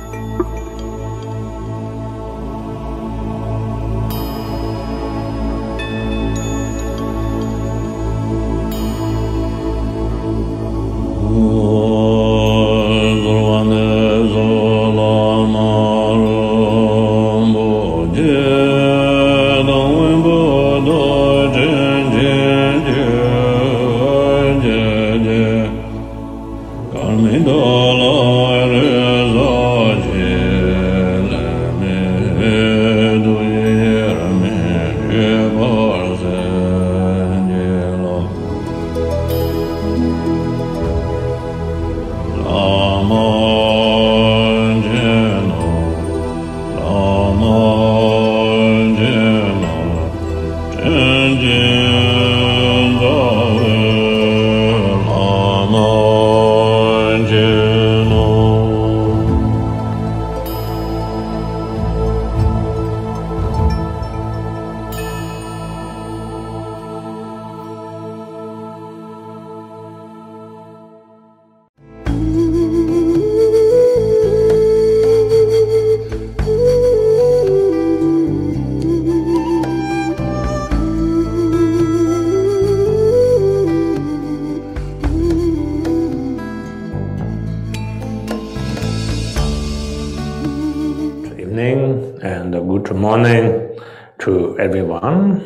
And good morning to everyone.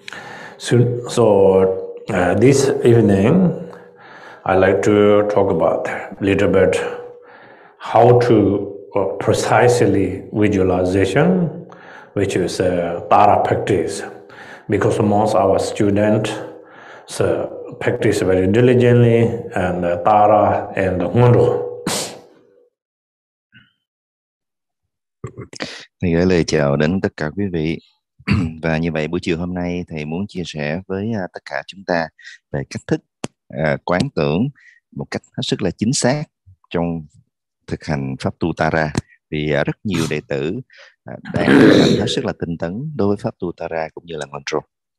So this evening, I'd like to talk about a little bit how to precisely visualization, which is Tara practice, because most of our students practice very diligently and Tara and Hondo. Thầy gửi lời chào đến tất cả quý vị. Và như vậy buổi chiều hôm nay thầy muốn chia sẻ với tất cả chúng ta về cách thức quán tưởng một cách hết sức là chính xác trong thực hành pháp tu Tara. Vì rất nhiều đệ tử đang thực hành hết sức là tinh tấn đối với pháp tu Tara cũng như là mantra.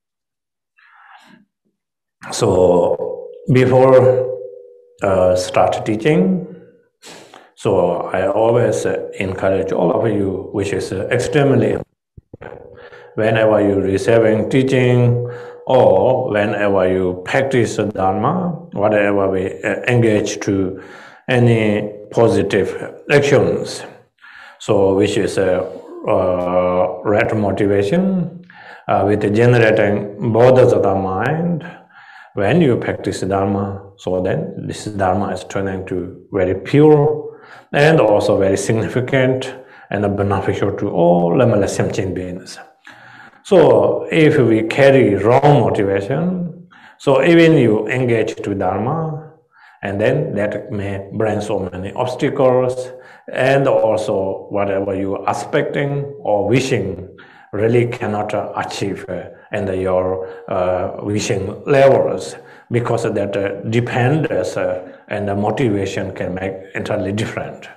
So before start teaching, so I always encourage all of you, which is extremely whenever you receiving teaching or whenever you practice Dharma, whatever we engage to any positive actions. So which is right motivation with generating bodhisattva mind. When you practice Dharma, so then this Dharma is turning to very pure and also very significant and beneficial to all limitless sentient beings. So if we carry wrong motivation, so even you engage to Dharma, and then that may bring so many obstacles, and also whatever you are expecting or wishing really cannot achieve in your wishing levels, because that dependence and the motivation can make entirely different.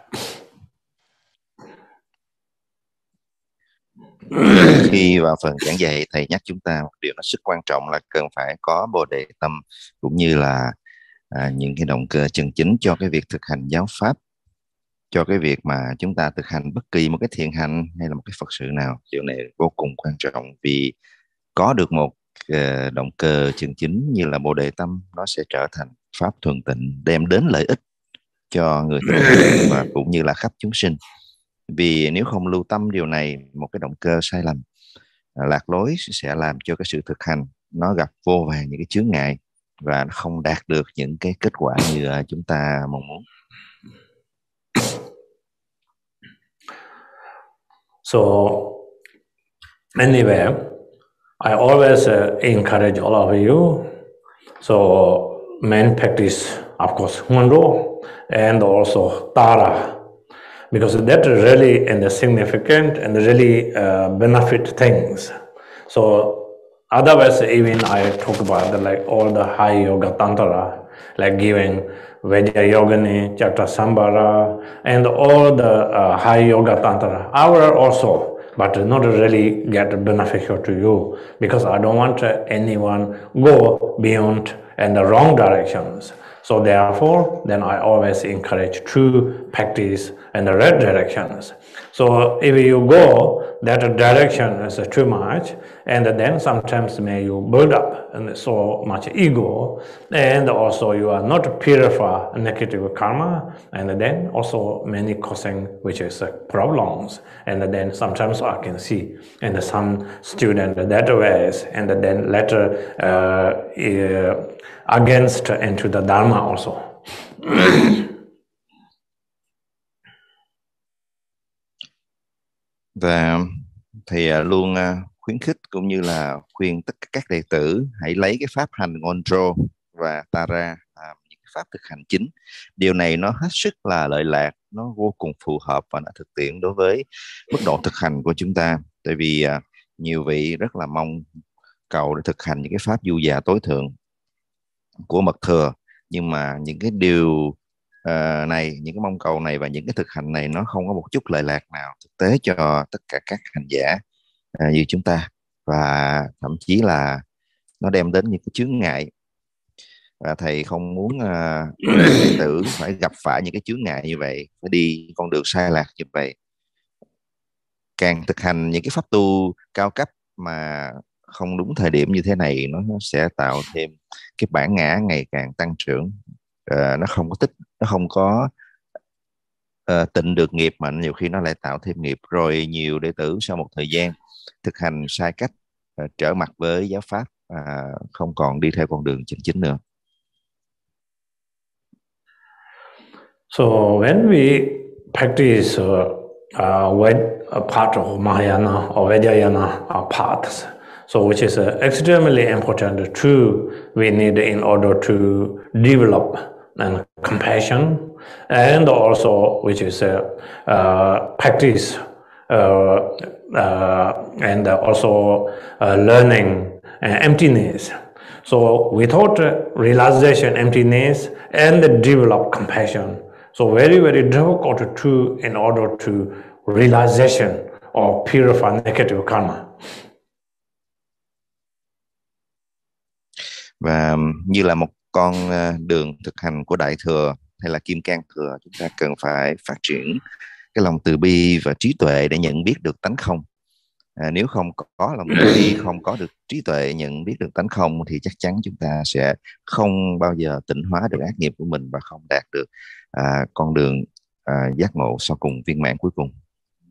Khi vào phần giảng dạy, thầy nhắc chúng ta một điều nó rất quan trọng là cần phải có bồ đề tâm cũng như là những cái động cơ chân chính cho cái việc thực hành giáo pháp, cho cái việc mà chúng ta thực hành bất kỳ một cái thiện hành hay là một cái Phật sự nào. Điều này vô cùng quan trọng, vì có được một động cơ chân chính như là bồ đề tâm, nó sẽ trở thành pháp thuần tịnh, đem đến lợi ích cho người thực hành và cũng như là khắp chúng sinh. Vì nếu không lưu tâm điều này, một cái động cơ sai lầm, lạc lối sẽ làm cho cái sự thực hành nó gặp vô vàn những cái chướng ngại và nó không đạt được những cái kết quả như chúng ta mong muốn. So anyway, I always encourage all of you. So main practice, of course, Hondo and also Tara, because that really and significant and really benefit things. So otherwise, even I talk about like all the high yoga tantra, like giving Vajrayogini, Chakrasambhara, and all the high yoga tantra. I will also, but not really get beneficial to you, because I don't want anyone go beyond and the wrong directions. So therefore, then I always encourage true practice and the right directions. So if you go that direction is too much, and then sometimes may you build up and so much ego, and also you are not purify negative karma, and then also many causing which is problems, and then sometimes I can see and some student that ways, and then later against into the dharma also. Và thầy luôn khuyến khích cũng như là khuyên tất cả các đệ tử hãy lấy cái pháp hành Ngondro và Tara làm những pháp thực hành chính. Điều này nó hết sức là lợi lạc, nó vô cùng phù hợp và nó thực tiễn đối với mức độ thực hành của chúng ta. Tại vì nhiều vị rất là mong cầu để thực hành những cái pháp du già tối thượng của mật thừa, nhưng mà những cái điều này, những cái mong cầu này và những cái thực hành này nó không có một chút lợi lạc nào thực tế cho tất cả các hành giả như chúng ta, và thậm chí là nó đem đến những cái chướng ngại, và thầy không muốn đệ tử phải gặp phải những cái chướng ngại như vậy, phải đi con đường sai lạc như vậy. Càng thực hành những cái pháp tu cao cấp mà không đúng thời điểm như thế này, nó sẽ tạo thêm cái bản ngã ngày càng tăng trưởng. Nó không có nó không có tịnh được nghiệp, mà nhiều khi nó lại tạo thêm nghiệp. Rồi nhiều đệ tử sau một thời gian thực hành sai cách, trở mặt với giáo pháp, không còn đi theo con đường chân chính nữa. So when we practice with a part of Mahayana or Vajrayana paths, so which is extremely important too, we need in order to develop and compassion, and also which is practice and also learning emptiness. So without realization emptiness and develop compassion, so very, very difficult to in order to realization or purify negative karma. Và như là một con đường thực hành của Đại Thừa hay là Kim Cang Thừa, chúng ta cần phải phát triển cái lòng từ bi và trí tuệ để nhận biết được tánh không. Nếu không có lòng từ bi, không có được trí tuệ nhận biết được tánh không, thì chắc chắn chúng ta sẽ không bao giờ tịnh hóa được ác nghiệp của mình và không đạt được con đường giác ngộ sau cùng, viên mãn cuối cùng.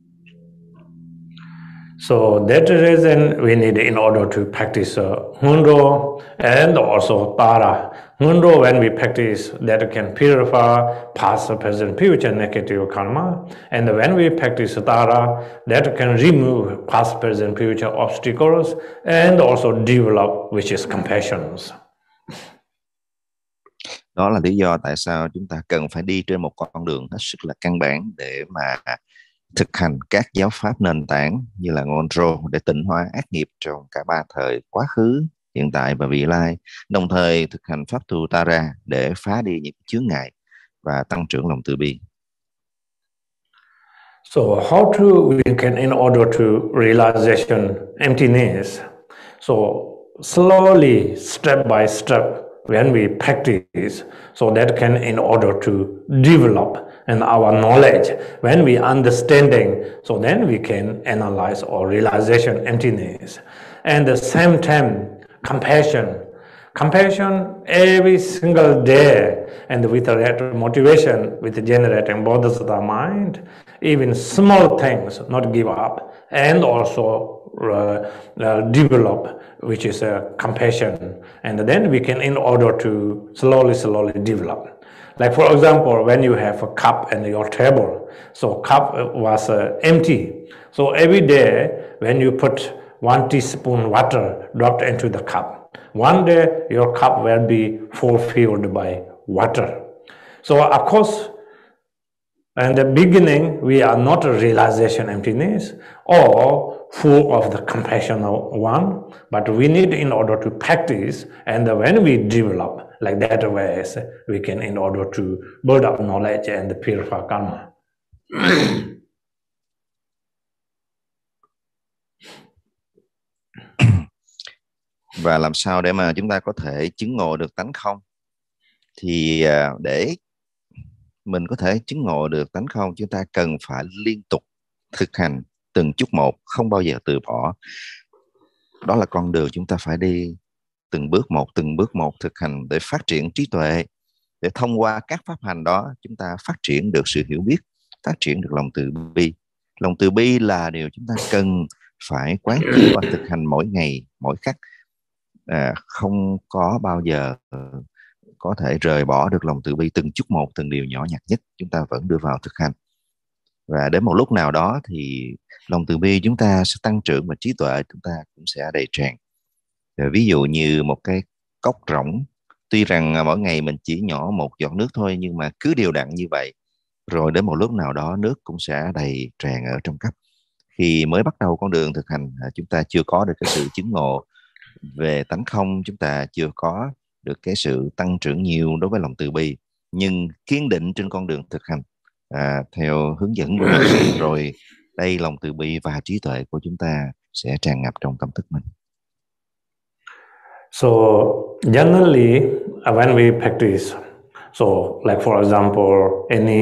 So that's the reason we need in order to practice Hundo and also Tara. Hundo, when we practice, that can purify past, present, future negative karma. And when we practice Tara, that can remove past, present, future obstacles and also develop which is compassion. Đó là lý do tại sao chúng ta cần phải đi trên một con đường hết sức là căn bản để mà thực hành các giáo pháp nền tảng như là Ngondro để tịnh hóa ác nghiệp trong cả ba thời quá khứ, hiện tại và vị lai, đồng thời thực hành pháp tu Tara để phá đi những chướng ngại và tăng trưởng lòng từ bi. So how to we can in order to realization emptiness? So slowly, step by step, when we practice, so that can in order to develop and our knowledge, when we understanding, so then we can analyze or realization emptiness. And the same time, compassion every single day, and with the motivation, with generating bodhisattva mind, even small things, not give up, and also develop, which is compassion, and then we can in order to slowly develop. Like for example, when you have a cup and your table, so cup was empty. So every day when you put 1 teaspoon water dropped into the cup, one day your cup will be fulfilled by water. So of course, in the beginning, we are not a realization emptiness or full of the compassionate one, but we need in order to practice, and when we develop like that ways, we can in order to build up knowledge and purify karma. Và làm sao để mà chúng ta có thể chứng ngộ được tánh không? Thì để mình có thể chứng ngộ được tánh không, chúng ta cần phải liên tục thực hành từng chút một, không bao giờ từ bỏ. Đó là con đường chúng ta phải đi từng bước một thực hành để phát triển trí tuệ, để thông qua các pháp hành đó chúng ta phát triển được sự hiểu biết, phát triển được lòng từ bi. Lòng từ bi là điều chúng ta cần phải quán chiếu và thực hành mỗi ngày, mỗi khắc. Không có bao giờ có thể rời bỏ được lòng từ bi từng chút một, từng điều nhỏ nhặt nhất chúng ta vẫn đưa vào thực hành. Và đến một lúc nào đó thì lòng từ bi chúng ta sẽ tăng trưởng và trí tuệ chúng ta cũng sẽ đầy tràn. Ví dụ như một cái cốc rỗng, tuy rằng mỗi ngày mình chỉ nhỏ một giọt nước thôi, nhưng mà cứ đều đặn như vậy, rồi đến một lúc nào đó nước cũng sẽ đầy tràn ở trong cốc. Khi mới bắt đầu con đường thực hành, chúng ta chưa có được cái sự chứng ngộ về tánh không, chúng ta chưa có được cái sự tăng trưởng nhiều đối với lòng từ bi, nhưng kiên định trên con đường thực hành theo hướng dẫn của Đức Sư, rồi đây lòng từ bi và trí tuệ của chúng ta sẽ tràn ngập trong tâm thức mình. So generally, when we practice, so like for example,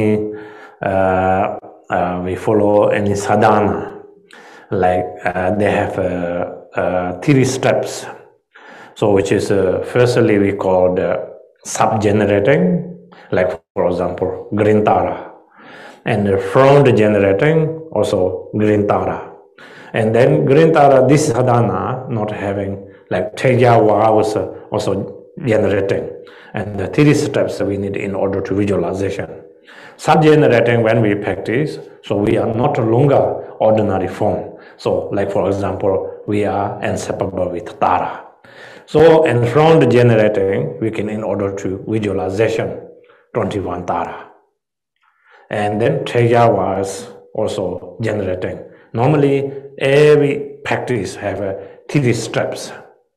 we follow any sadhana, like they have three steps. So which is firstly we call the sub-generating, like for example, Grintara, and front generating also Grintara. And then Grintara, this sadhana not having like Teja was also generating. And the three steps we need in order to visualization. Sub-generating when we practice, so we are not longer ordinary form. So like for example, we are inseparable with Tara. So in front generating, we can in order to visualization 21 Tara. And then Teja was also generating. Normally, every practice have three steps.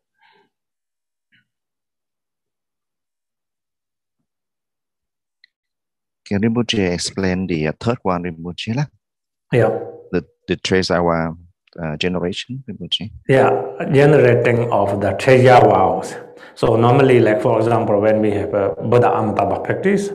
Can Rinpoche explain the third one, Rinpoche? Yeah. The Teja generation, Rinpoche? Yeah, generating of the Teja vows. So normally, like for example, when we have a Buddha Amitabha practice,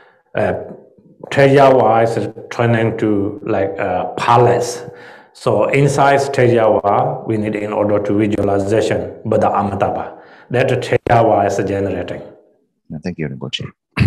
Teja vows is turning to like a palace. So inside Teja vow, we need in order to visualization Buddha Amitabha. That Teja vow is generating. Thank you, Rinpoche.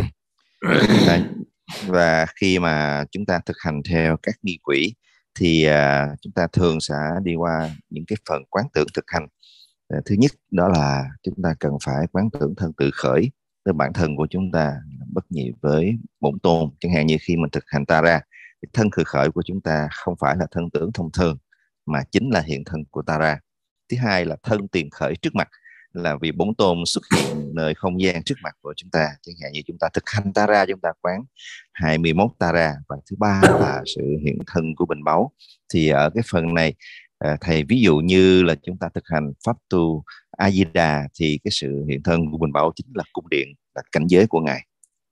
Và khi mà chúng ta thực hành theo các nghi quỹ thì chúng ta thường sẽ đi qua những cái phần quán tưởng thực hành. Thứ nhất đó là chúng ta cần phải quán tưởng thân tự khởi, tức bản thân của chúng ta bất nhị với bổn tôn. Chẳng hạn như khi mình thực hành Tara, thân tự khởi của chúng ta không phải là thân tưởng thông thường mà chính là hiện thân của Tara. Thứ hai là thân tiền khởi trước mặt, là vì bổn tôn xuất hiện nơi không gian trước mặt của chúng ta. Chẳng hạn như chúng ta thực hành Tara, chúng ta quán 21 Tara. Và thứ ba là sự hiện thân của bình báu. Thì ở cái phần này thầy ví dụ như là chúng ta thực hành pháp tu A Di Đà, thì cái sự hiện thân của bình báu chính là cung điện, là cảnh giới của ngài.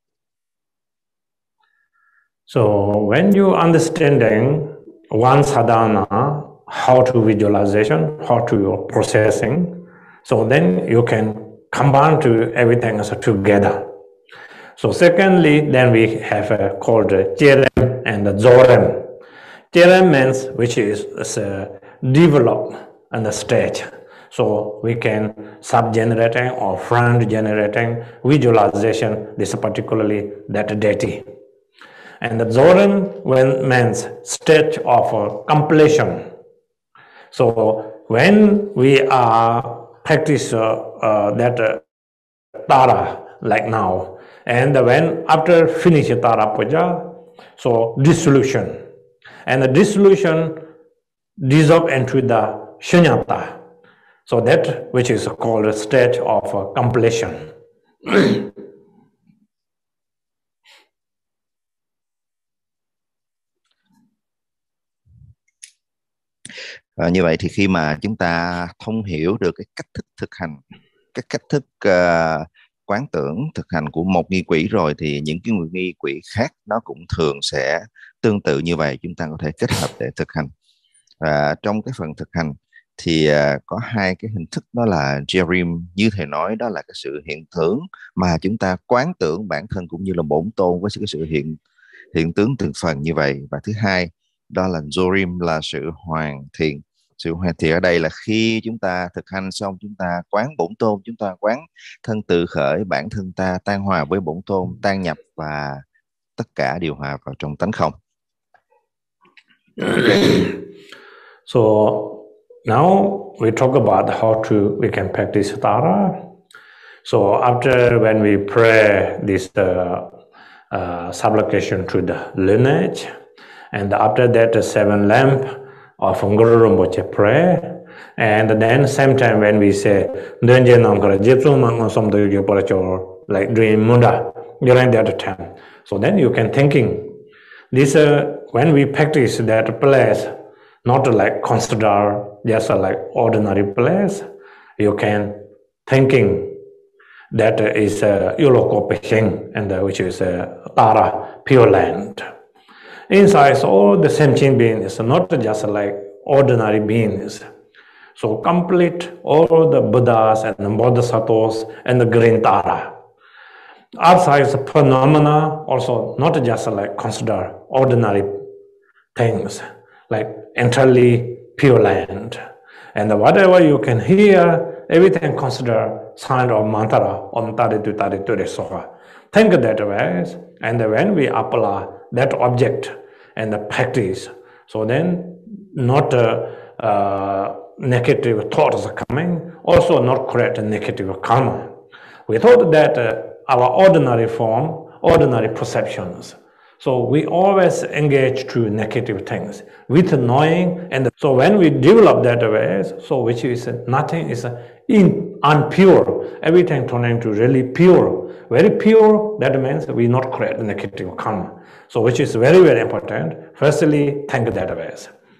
So when you understanding one sadhana, how to visualization, how to processing, so then you can combine to everything together. So secondly, then we have called Cherem and Zorem. Cherem means which is develop on the stage. So we can sub-generating or front-generating visualization, this particularly that deity. And the Zorem means stage of completion. So when we are practice that Tara like now, and when after finish Tara Puja, so dissolution, and the dissolution dissolve into the Shunyata. So that which is called a state of completion. Như vậy thì khi mà chúng ta thông hiểu được cái cách thức thực hành, cái cách thức quán tưởng thực hành của một nghi quỹ rồi, thì những cái nghi quỹ khác nó cũng thường sẽ tương tự như vậy, chúng ta có thể kết hợp để thực hành. Trong cái phần thực hành thì có hai cái hình thức, đó là Jerim, như thầy nói, đó là cái sự hiện tướng mà chúng ta quán tưởng bản thân cũng như là bổn tôn với cái sự hiện tướng từng phần như vậy. Và thứ hai đó là Zorim, là sự hoàn thiện. Sự hoàn thiện ở đây là khi chúng ta thực hành xong, chúng ta quán bổn tôn, chúng ta quán thân tự khởi, bản thân ta tan hòa với bổn tôn, tan nhập và tất cả điều hòa vào trong tánh không. So now we talk about how we can practice Tara. So after when we pray this supplication to the lineage, and after that the 7 lamp of Guru Rinpoche pray, and then same time when we say like during Munda, during that time, so then you can thinking this when we practice that place, not like consider just like ordinary place, you can thinking that is Yulokopishing, and which is Tara, Pure Land. Inside, all the sentient beings, not just like ordinary beings. So complete all the Buddhas and the Bodhisattvas and the green Tara. Outside phenomena also not just like consider ordinary things, like entirely pure land. And whatever you can hear, everything consider sign of mantra, Om Tari Tu Tari Tu Re Soha. Think that way, and when we apply that object and the practice, so then not negative thoughts are coming, also not create negative karma. We thought that our ordinary form, ordinary perceptions. So we always engage to negative things with knowing, and so when we develop that way, so which is nothing is unpure, everything turning to really pure, very pure. That means we not create negative karma. So which is very very important. Firstly, think that way.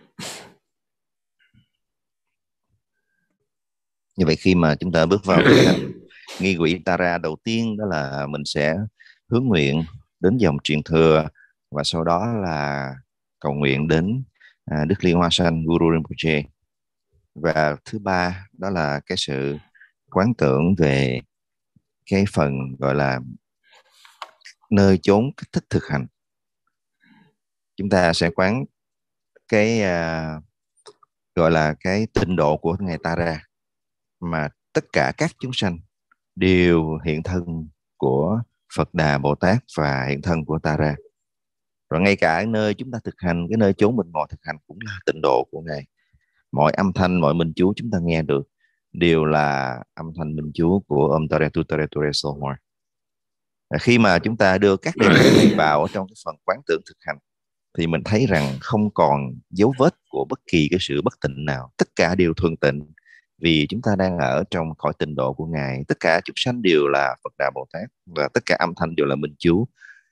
Như vậy khi mà chúng ta bước vào thực hành nghi quỷ Tara, đầu tiên đó là mình sẽ hướng nguyện đến dòng truyền thừa, và sau đó là cầu nguyện đến Đức Liên Hoa Sanh Guru Rinpoche. Và thứ ba đó là cái sự quán tưởng về cái phần gọi là nơi chốn cách thức thực hành. Chúng ta sẽ quán cái gọi là cái tịnh độ của Ngài Tara, mà tất cả các chúng sanh đều hiện thân của Phật Đà Bồ Tát và hiện thân của Tara. Rồi ngay cả nơi chúng ta thực hành, cái nơi chốn mình ngồi thực hành cũng là tịnh độ của Ngài. Mọi âm thanh, mọi minh chú chúng ta nghe được đều là âm thanh minh chú của Om Tare Tu Tare Tu Re So Hoa. Khi mà chúng ta đưa các đề này vào trong cái phần quán tưởng thực hành, thì mình thấy rằng không còn dấu vết của bất kỳ cái sự bất tịnh nào. Tất cả đều thuần tịnh, vì chúng ta đang ở trong cõi tịnh độ của Ngài. Tất cả chúng sanh đều là Phật Đà Bồ Tát, và tất cả âm thanh đều là minh chú.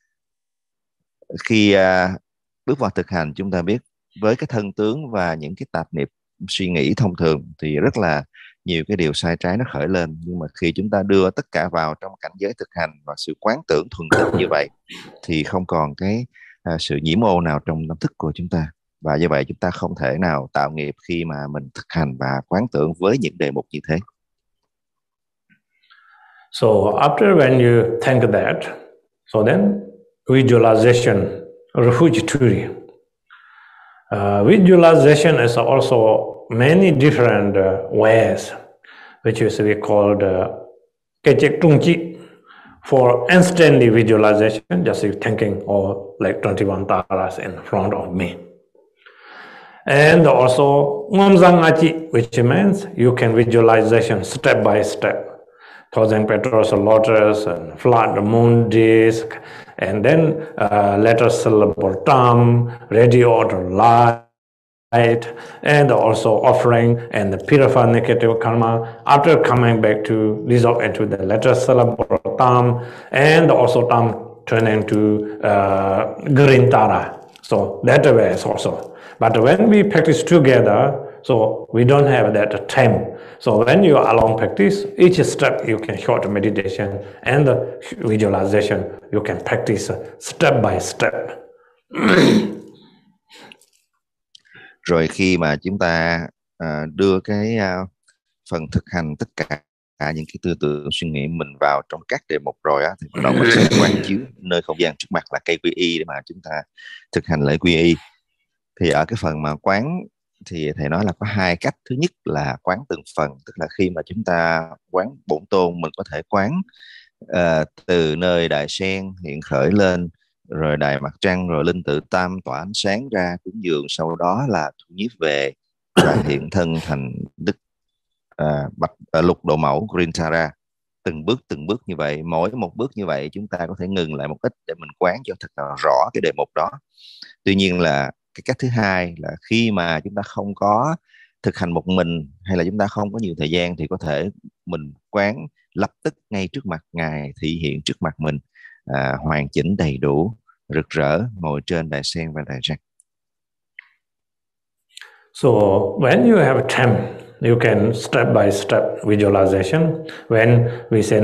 Khi bước vào thực hành, chúng ta biết với cái thân tướng và những cái tạp niệm suy nghĩ thông thường thì rất là nhiều cái điều sai trái nó khởi lên. Nhưng mà khi chúng ta đưa tất cả vào trong cảnh giới thực hành và sự quán tưởng thuần tịnh như vậy, thì không còn cái sự nhiễm ô nào trong tâm thức của chúng ta. Và như vậy chúng ta không thể nào tạo nghiệp khi mà mình thực hành và quán tưởng với những đề mục như thế. So after when you think that, so then visualization, refugitory. Visualization is also many different ways, which is we called kechek tungchi. For instantly visualization, just thinking or like 21 taras in front of me. And also ngomzangachi, which means you can visualization step by step. Thousand petals of lotus and flood moon disk, and then letter syllable tam, radio order light, and also offering and the purify negative karma after coming back to dissolve into the letter syllable tam, and also tam turn into green tara. So that way is also. But when we practice together, so we don't have that time. So when you alone practice, each step you can short meditation and the visualization, you can practice step by step. Rồi khi mà chúng ta đưa cái phần thực hành tất cả những cái tư tưởng suy nghĩ mình vào trong các đề mục rồi á, thì bắt đầu mình sẽ quán chiếu nơi không gian trước mặt là cây quy y để mà chúng ta thực hành lễ quy y. Thì ở cái phần mà quán thì thầy nói là có hai cách. Thứ nhất là quán từng phần, tức là khi mà chúng ta quán bổn tôn, mình có thể quán từ nơi đài sen hiện khởi lên, rồi đài mặt trăng, rồi linh tự tam tỏa ánh sáng ra cúng dường, sau đó là thu nhiếp về và hiện thân thành đức lục độ mẫu Grintara. Từng bước như vậy, mỗi một bước như vậy chúng ta có thể ngừng lại một ít để mình quán cho thật là rõ cái đề mục đó. Tuy nhiên là cái cách thứ hai là khi mà chúng ta không có thực hành một mình, hay là chúng ta không có nhiều thời gian, thì có thể mình quán lập tức ngay trước mặt Ngài thị hiện trước mặt mình, hoàn chỉnh đầy đủ rực rỡ ngồi trên đài sen và đài trăng. So when you have time, you can step by step visualization. When we say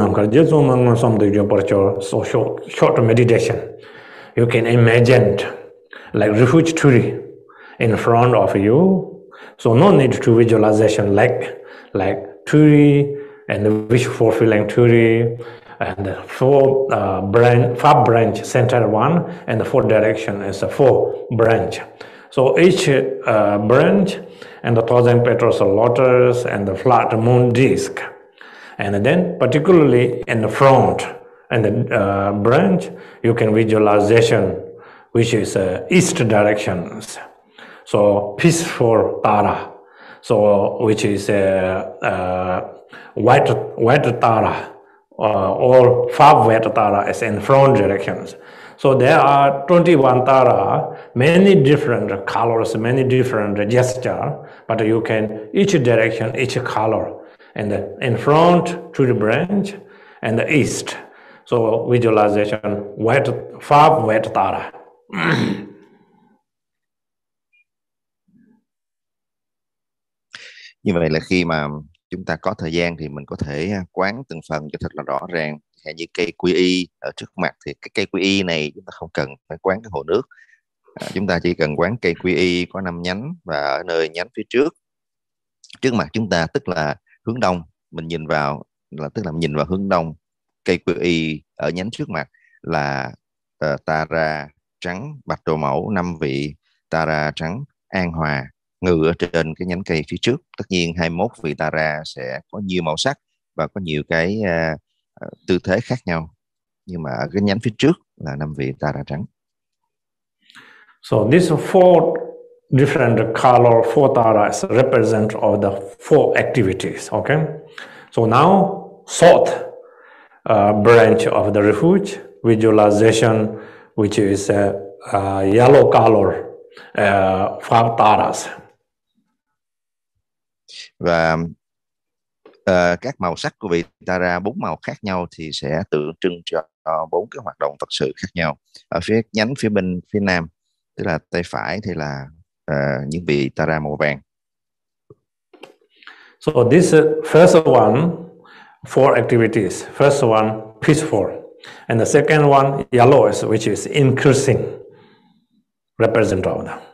so short meditation, you can imagine like refuge tree in front of you. So no need to visualization like tree and the wish fulfilling tree and the five branch center one, and the four direction is a four branch. So each branch and the 1,000 petals of lotus and the flat moon disk. And then particularly in the front and the branch, you can visualization which is east directions. So peaceful Tara. So which is white Tara, or five white Tara is in front directions. So there are 21 Tara, many different colors, many different gesture, but you can each direction, each color, and in front to the branch and the east. So visualization five white Tara. Như vậy là khi mà chúng ta có thời gian thì mình có thể quán từng phần cho thật là rõ ràng. Hay như cây quy y ở trước mặt thì cái cây quy y này chúng ta không cần phải quán cái hồ nước, chúng ta chỉ cần quán cây quy y có 5 nhánh, và ở nơi nhánh phía trước mặt chúng ta, tức là hướng đông, mình nhìn vào là tức là mình nhìn vào hướng đông. Cây quy y ở nhánh trước mặt là Tara trắng bạch đồ mẫu, 5 vị Tara trắng an hòa ngự ở trên cái nhánh cây phía trước. Tất nhiên 21 vị Tara sẽ có nhiều màu sắc và có nhiều cái tư thế khác nhau, nhưng mà ở cái nhánh phía trước là 5 vị Tara trắng. So these four different color, four taras represent all the four activities. Okay, so now fourth branch of the refuge visualization, which is yellow color, five taras. Và các màu sắc của vị Tara, 4 màu khác nhau thì sẽ tượng trưng cho 4 cái hoạt động Phật sự khác nhau. Ở phía nhánh phía bên phía nam, tức là tay phải, thì là những vị Tara màu vàng. So this first one, four activities. First one, peaceful, and the second one, yellow, which is increasing, represent all them.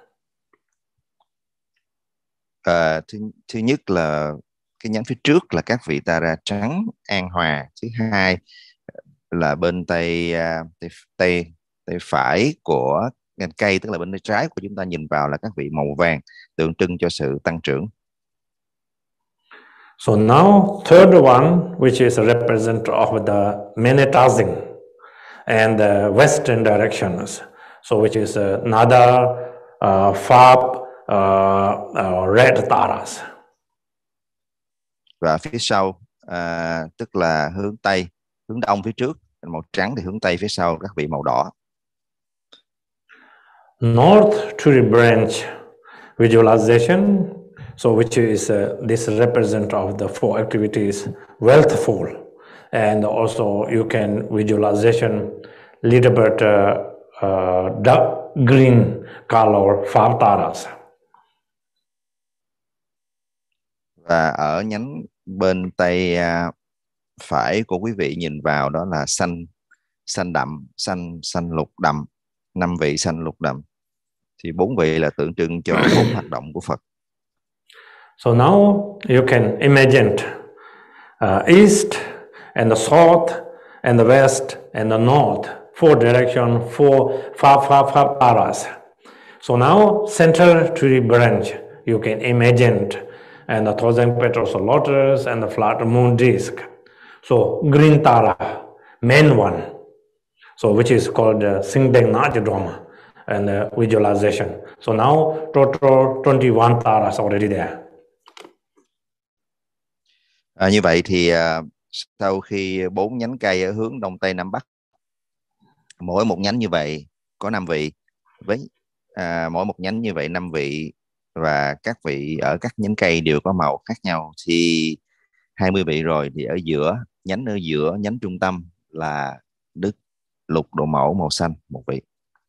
Thứ nhất là cái nhánh phía trước là các vị Tara trắng an hòa. Thứ hai là bên tay phải của nhánh cây, tức là bên tay trái của chúng ta nhìn vào là các vị màu vàng, tượng trưng cho sự tăng trưởng. So now third one, which is a represent of the Manetazing and the western directions. So which is another five red taras. Và phía sau tức là hướng tây, hướng đông phía trước màu trắng, thì hướng tây phía sau các vị màu đỏ. North tree branch visualization, so which is this represent of the four activities, wealthful, and also you can visualization little bit dark green color five taras. Và ở nhánh bên tay phải của quý vị nhìn vào đó là xanh đậm, xanh lục đậm, 5 vị xanh lục đậm. Thì 4 vị là tượng trưng cho 4 hoạt động của Phật. So now you can imagine east and the south and the west and the north, 4 direction, 5 taras. So now center tree branch, you can imagine, and the 1,000 petals of lotus and the flat moon disk. So green tara, main one, so which is called Singdeng Najadoma and visualization. So now total 21 taras already there. Như vậy thì sau khi 4 nhánh cây ở hướng đông tây nam bắc, mỗi một nhánh như vậy có 5 vị, với mỗi một nhánh như vậy 5 vị, và các vị ở các nhánh cây đều có màu khác nhau, thì 20 vị rồi. Thì ở giữa nhánh trung tâm là Đức Lục Độ Mẫu màu xanh, một vị.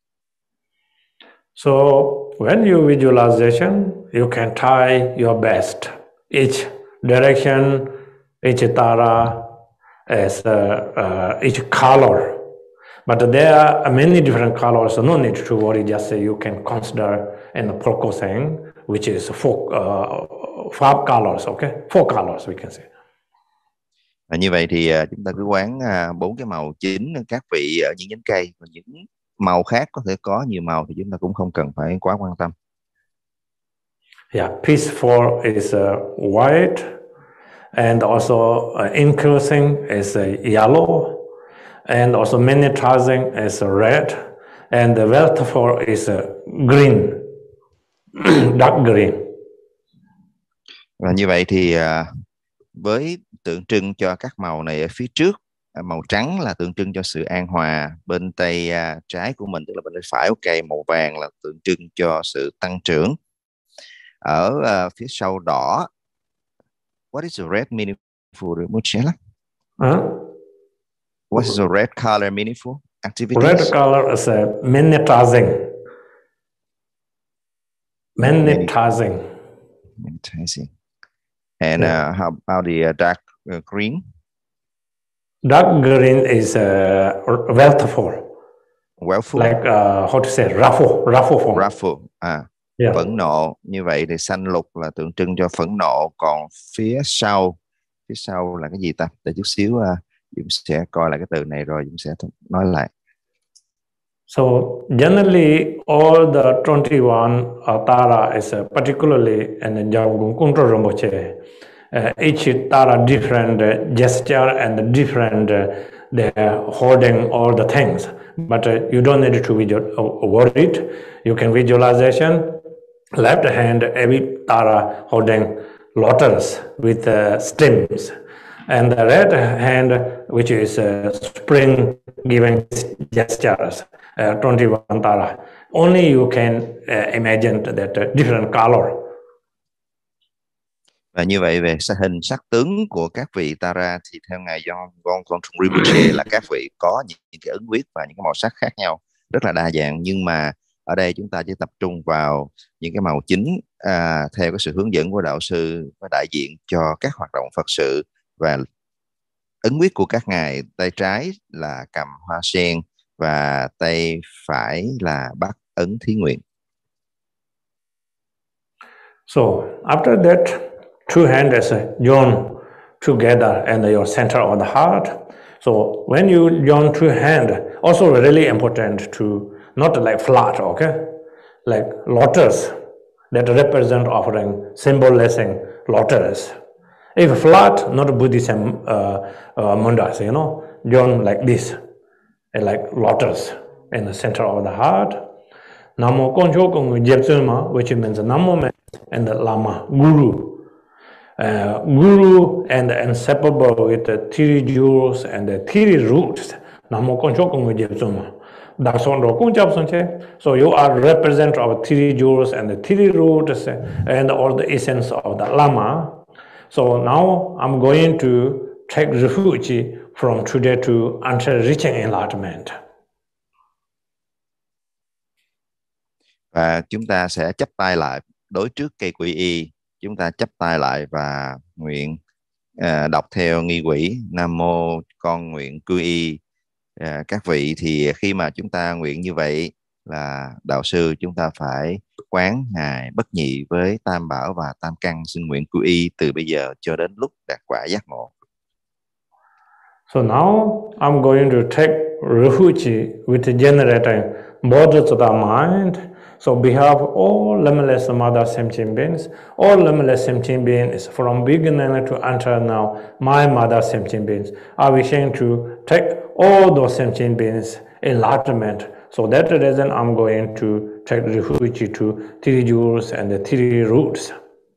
So when you visualization, you can try your best. Each direction, each tara, as each color. But there are many different colors, so no need to worry, just say you can consider in the focusing, which is 5 colors, okay? 4 colors we can say. Và như vậy thì chúng ta cứ quán 4 cái màu chính các vị ở những nhánh cây, và những màu khác có thể có nhiều màu thì chúng ta cũng không cần phải quá quan tâm. Yeah, peaceful is white, and also increasing is yellow, and also magnetizing is red, and the wealthful is green, dark green. Và như vậy thì với tượng trưng cho các màu này ở phía trước, màu trắng là tượng trưng cho sự an hòa, bên tay trái của mình, tức là bên tay phải của cây, màu vàng là tượng trưng cho sự tăng trưởng. Ở phía sau đỏ, what is the red meaningful, Muchela? What is the red color meaningful activities? Red color is magnetizing. Magnetizing. And how about the dark green? Dark green is wealthful. Wealthful. Like how to say, raffle form. Raffle. Yeah. Phẫn nộ. Như vậy thì xanh lục là tượng trưng cho phẫn nộ, còn phía sau là cái gì ta? Để chút xíu Dũng sẽ coi lại cái từ này rồi Dũng sẽ nói lại. So generally all the 21 Tara is particularly in the Jamgon Kuntra Rinpoche. Each Tara different gesture and different they're holding all the things, but you don't need to worry it. You can visualization. Left hand, every Tara holding lotus with stems, and the right hand, which is spring giving gestures, 21 Tara. Only you can imagine that different color. Và như vậy về hình sắc tướng của các vị Tara thì theo ngài Jamgon Kongtrul Rinpoche là các vị có những cái ấn quyết và những cái màu sắc khác nhau, rất là đa dạng, nhưng mà ở đây chúng ta chỉ tập trung vào những cái màu chính theo cái sự hướng dẫn của đạo sư, và đại diện cho các hoạt động Phật sự. Và ấn quyết của các ngài, tay trái là cầm hoa sen và tay phải là bắt ấn thí nguyện. So after that, 2 hands is joined together in your center of the heart. So when you join 2 hands, also really important to not like flat, okay? Like lotus that represent offering, symbolizing lotus. If flat, not Buddhism mundas, you know, join like this, like lotus in the center of the heart. Namo Koncho Kong Jepsuma, which means Namo and the Lama, Guru. Guru and inseparable with the 3 jewels and the 3 roots. Namo Koncho Kong Jepsuma. So you are represent of 3 jewels and the 3 roots and all the essence of the Lama. So now I'm going to take refuge from today to until reaching enlightenment. Và chúng ta sẽ chắp tay lại đối trước cây quy y. Chúng ta chắp tay lại và nguyện đọc theo nghi quỹ Nam Mô con nguyện quy y các vị. Thì khi mà chúng ta nguyện như vậy là đạo sư chúng ta phải quán ngài bất nhị với tam bảo và tam căn, xin nguyện quy y từ bây giờ cho đến lúc đạt quả giác ngộ. So now I'm going to take refuge with generating Bodhisattva mind. So behalf of all limitless Mother Sentient beings, all limitless sentient beings from beginning to until now, my Mother Sentient beings are wishing to take all those sentient beings enlightenment. So that reason I'm going to take refuge to three jewels and the three roots.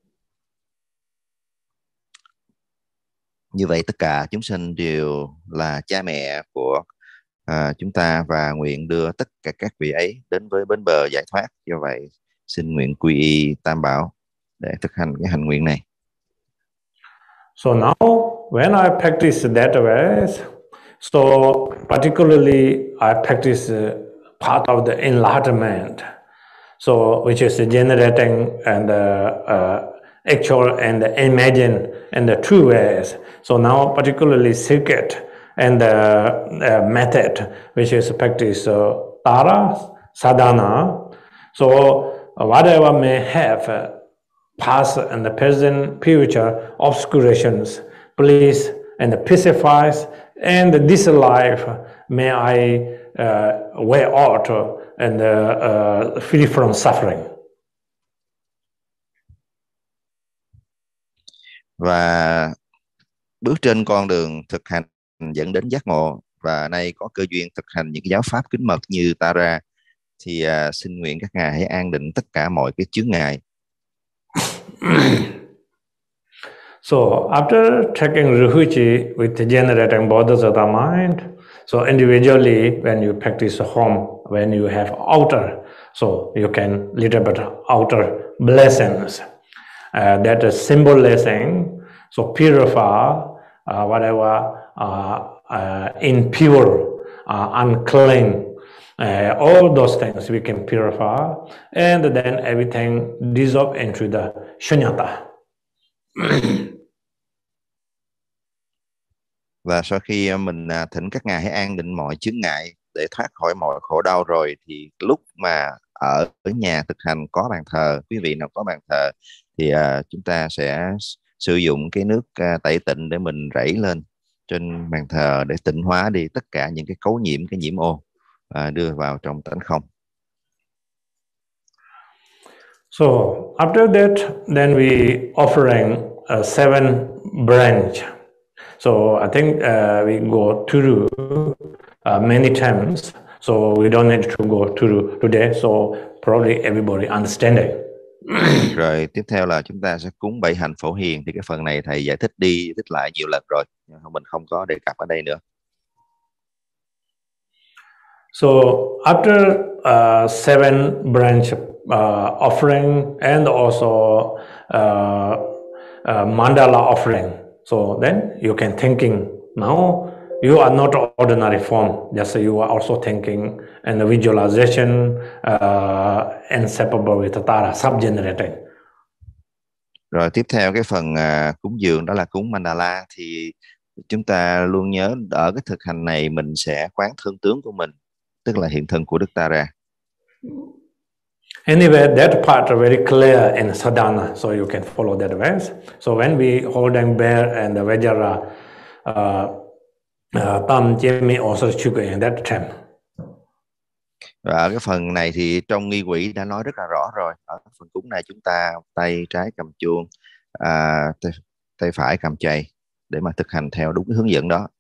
Như vậy tất cả chúng sinh đều là cha mẹ của chúng ta và nguyện đưa tất cả các vị ấy đến với bến bờ giải thoát. Do vậy xin nguyện quy y tam bảo để thực hành cái hành nguyện này. So now when I practice that way, so particularly I practice part of the enlightenment, so which is generating and actual and imagine and the true ways. So now particularly secret and the method which is practice Tara, Sadhana. So whatever may have past and the present, future obscurations, please and pacifies, and this life may I wear out and free from suffering. Và bước trên con đường thực hành dẫn đến giác ngộ, và nay có cơ duyên thực hành những cái giáo pháp kính mật như Tara, thì xin nguyện các ngài hãy an định tất cả mọi cái chướng ngại. So after taking refuge with generating Bodhisattva mind, so individually when you practice home, when you have outer, so you can little bit outer blessings. That is symbolizing, so purify whatever impure, unclean, all those things we can purify, and then everything dissolve into the shunyata. Và sau khi mình thỉnh các ngài hãy an định mọi chướng ngại để thoát khỏi mọi khổ đau rồi, thì lúc mà ở nhà thực hành có bàn thờ, quý vị nào có bàn thờ thì chúng ta sẽ sử dụng cái nước tẩy tịnh để mình rảy lên trên bàn thờ để tịnh hóa đi tất cả những cái cấu nhiễm, cái nhiễm ô, đưa vào trong tánh không. So after that, then we offering a 7 branch. So I think we go through many times. So we don't need to go through today. So probably everybody understanding. Rồi tiếp theo là chúng ta sẽ cúng 7 hạnh phổ hiền. Thì cái phần này thầy giải thích đi thích lại nhiều lần rồi, nhưng mình không có đề cập ở đây nữa. So after 7 branch offering and also mandala offering, so then you can thinking now you are not ordinary form, just you are also thinking and the visualization inseparable with Tara, sub-generating. Rồi tiếp theo cái phần cúng dường đó là cúng mandala, thì chúng ta luôn nhớ ở cái thực hành này mình sẽ quán thân tướng của mình, tức là hiện thân của Đức Tara. Anyway, that part is very clear in sadhana, so you can follow that verse. So when we holding bear and the Vajra tam jemi also chuka in that time. Và ở cái phần này thì trong nghi quỷ đã nói rất là rõ rồi. Ở phần cúng này chúng ta tay trái cầm chuông, tay phải cầm chày để mà thực hành theo đúng cái hướng dẫn đó.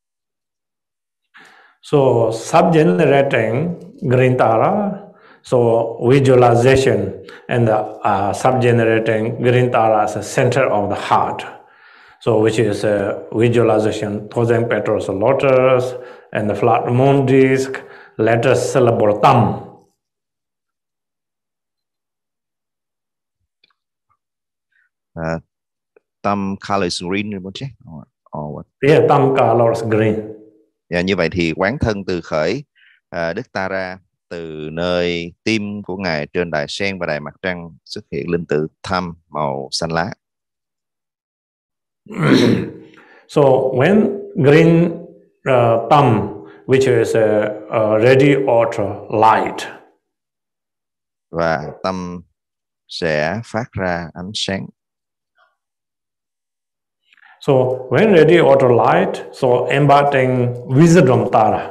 So sub-generating Green Tara, so visualization and the sub-generating Green Tara is the center of the heart. So which is visualization, thousand petals of lotus and the flat moon disk, letter syllable tam. Tam color is green, đúng không? Yeah, tam color is green. Như vậy thì quán thân từ khởi Đức Tara, từ nơi tim của ngài trên đài sen và đài mặt trăng xuất hiện linh tử tham màu xanh lá. So when green thumb, which is a ready ultra light, và tâm sẽ phát ra ánh sáng. So when ready auto light, so embodying wisdom Tara.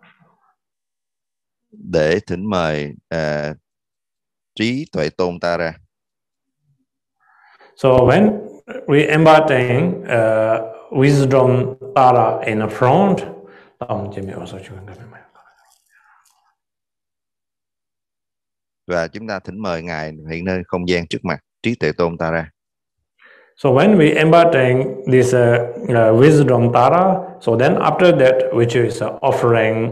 Để thỉnh mời trí tuệ tôn ta ra. So when we embodying wisdom Tara in the front, và chúng ta thỉnh mời Ngài hiện nơi không gian trước mặt trí tuệ tôn ta ra. So when we embodying this wisdom Tara, so then after that, which is offering,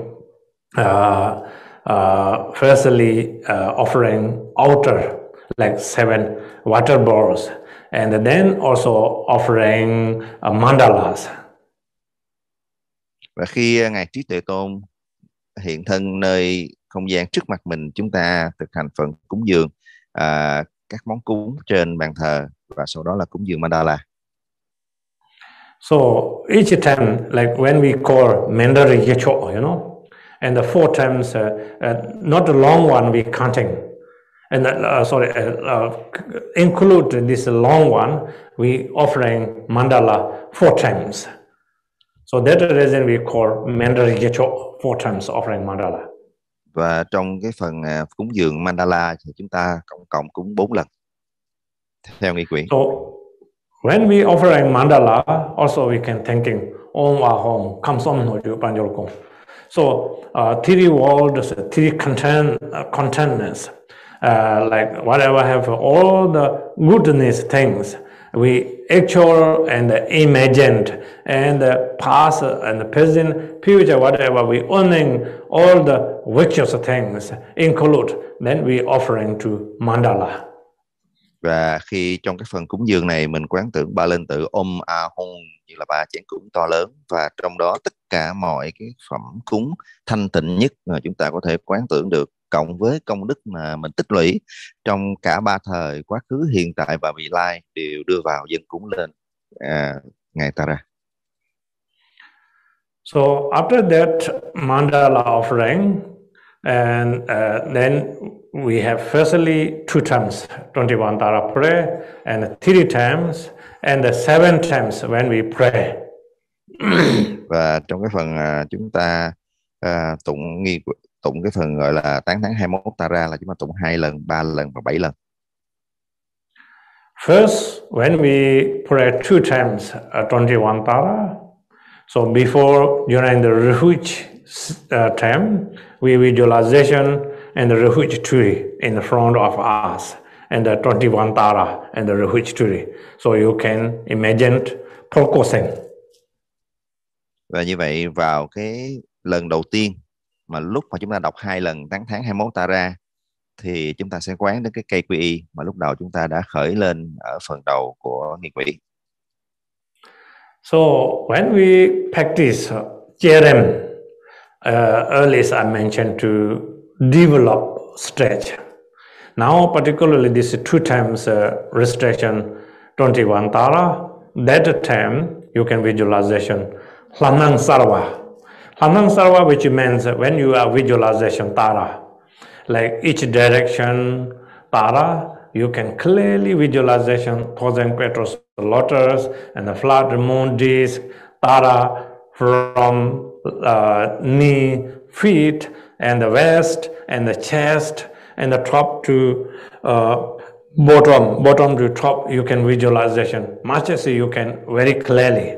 firstly offering outer, like 7 water balls, and then also offering mandalas. Và khi Ngài trí tuệ tôn hiện thân nơi không gian trước mặt mình, chúng ta thực hành phần cúng dường các món cúng trên bàn thờ, và sau đó là cúng dường mandala. So each time, like when we call Mandara Yecho, you know, and the 4 times, not the long one we counting, and include this long one, we offering mandala 4 times. So that's the reason we call Mandara Yecho, 4 times offering mandala. Và trong cái phần cúng dường mandala thì chúng ta cộng cúng 4 lần theo nghi quyển. So when we offering mandala, also we can thanking Om Ahom Kamsom Hoju Panjolkom. So 3 worlds, 3 contentness, like whatever have all the goodness things, we actual and imagined, and the past and the present, future, whatever we owning all the virtuous things include, then we offering to mandala. Và khi trong cái phần cúng dường này mình quán tưởng 3 linh tự Om A Hung như là 3 chén cúng to lớn, và trong đó tất cả mọi cái phẩm cúng thanh tịnh nhất mà chúng ta có thể quán tưởng được, cộng với công đức mà mình tích lũy trong cả 3 thời quá khứ, hiện tại và vị lai, đều đưa vào dâng cúng lên Ngài Tara. So after that mandala offering, and then we have firstly 2 times 21 Tara prayer, and 3 times, and the 7 times when we pray. Và trong cái phần chúng ta tụng cái phần gọi là tán thán 21 Tara là chúng ta tụng 2 lần, 3 lần và 7 lần. First, when we pray 2 times 21 Tara, so before, during the refuge time, we visualization and the refuge tree in the front of us, and the 21 Tara and the refuge tree. So you can imagine focusing. Và như vậy vào cái lần đầu tiên mà lúc mà chúng ta đọc 2 lần tán thán 21 Tara, thì chúng ta sẽ quán đến cái cây quy y mà lúc đầu chúng ta đã khởi lên ở phần đầu của nghi quỷ. So when we practice CRM, earlier I mentioned to develop stretch. Now particularly this 2 times restriction 21 Tara, that time you can visualization Hlanang Sarva. Hlanang Sarva, which means when you are visualization Tara, like each direction Tara, you can clearly visualization thousand petals lotus and the flat moon disk Tara from knee, feet, and the waist, and the chest, and the top to bottom to top. You can visualization much as you can very clearly.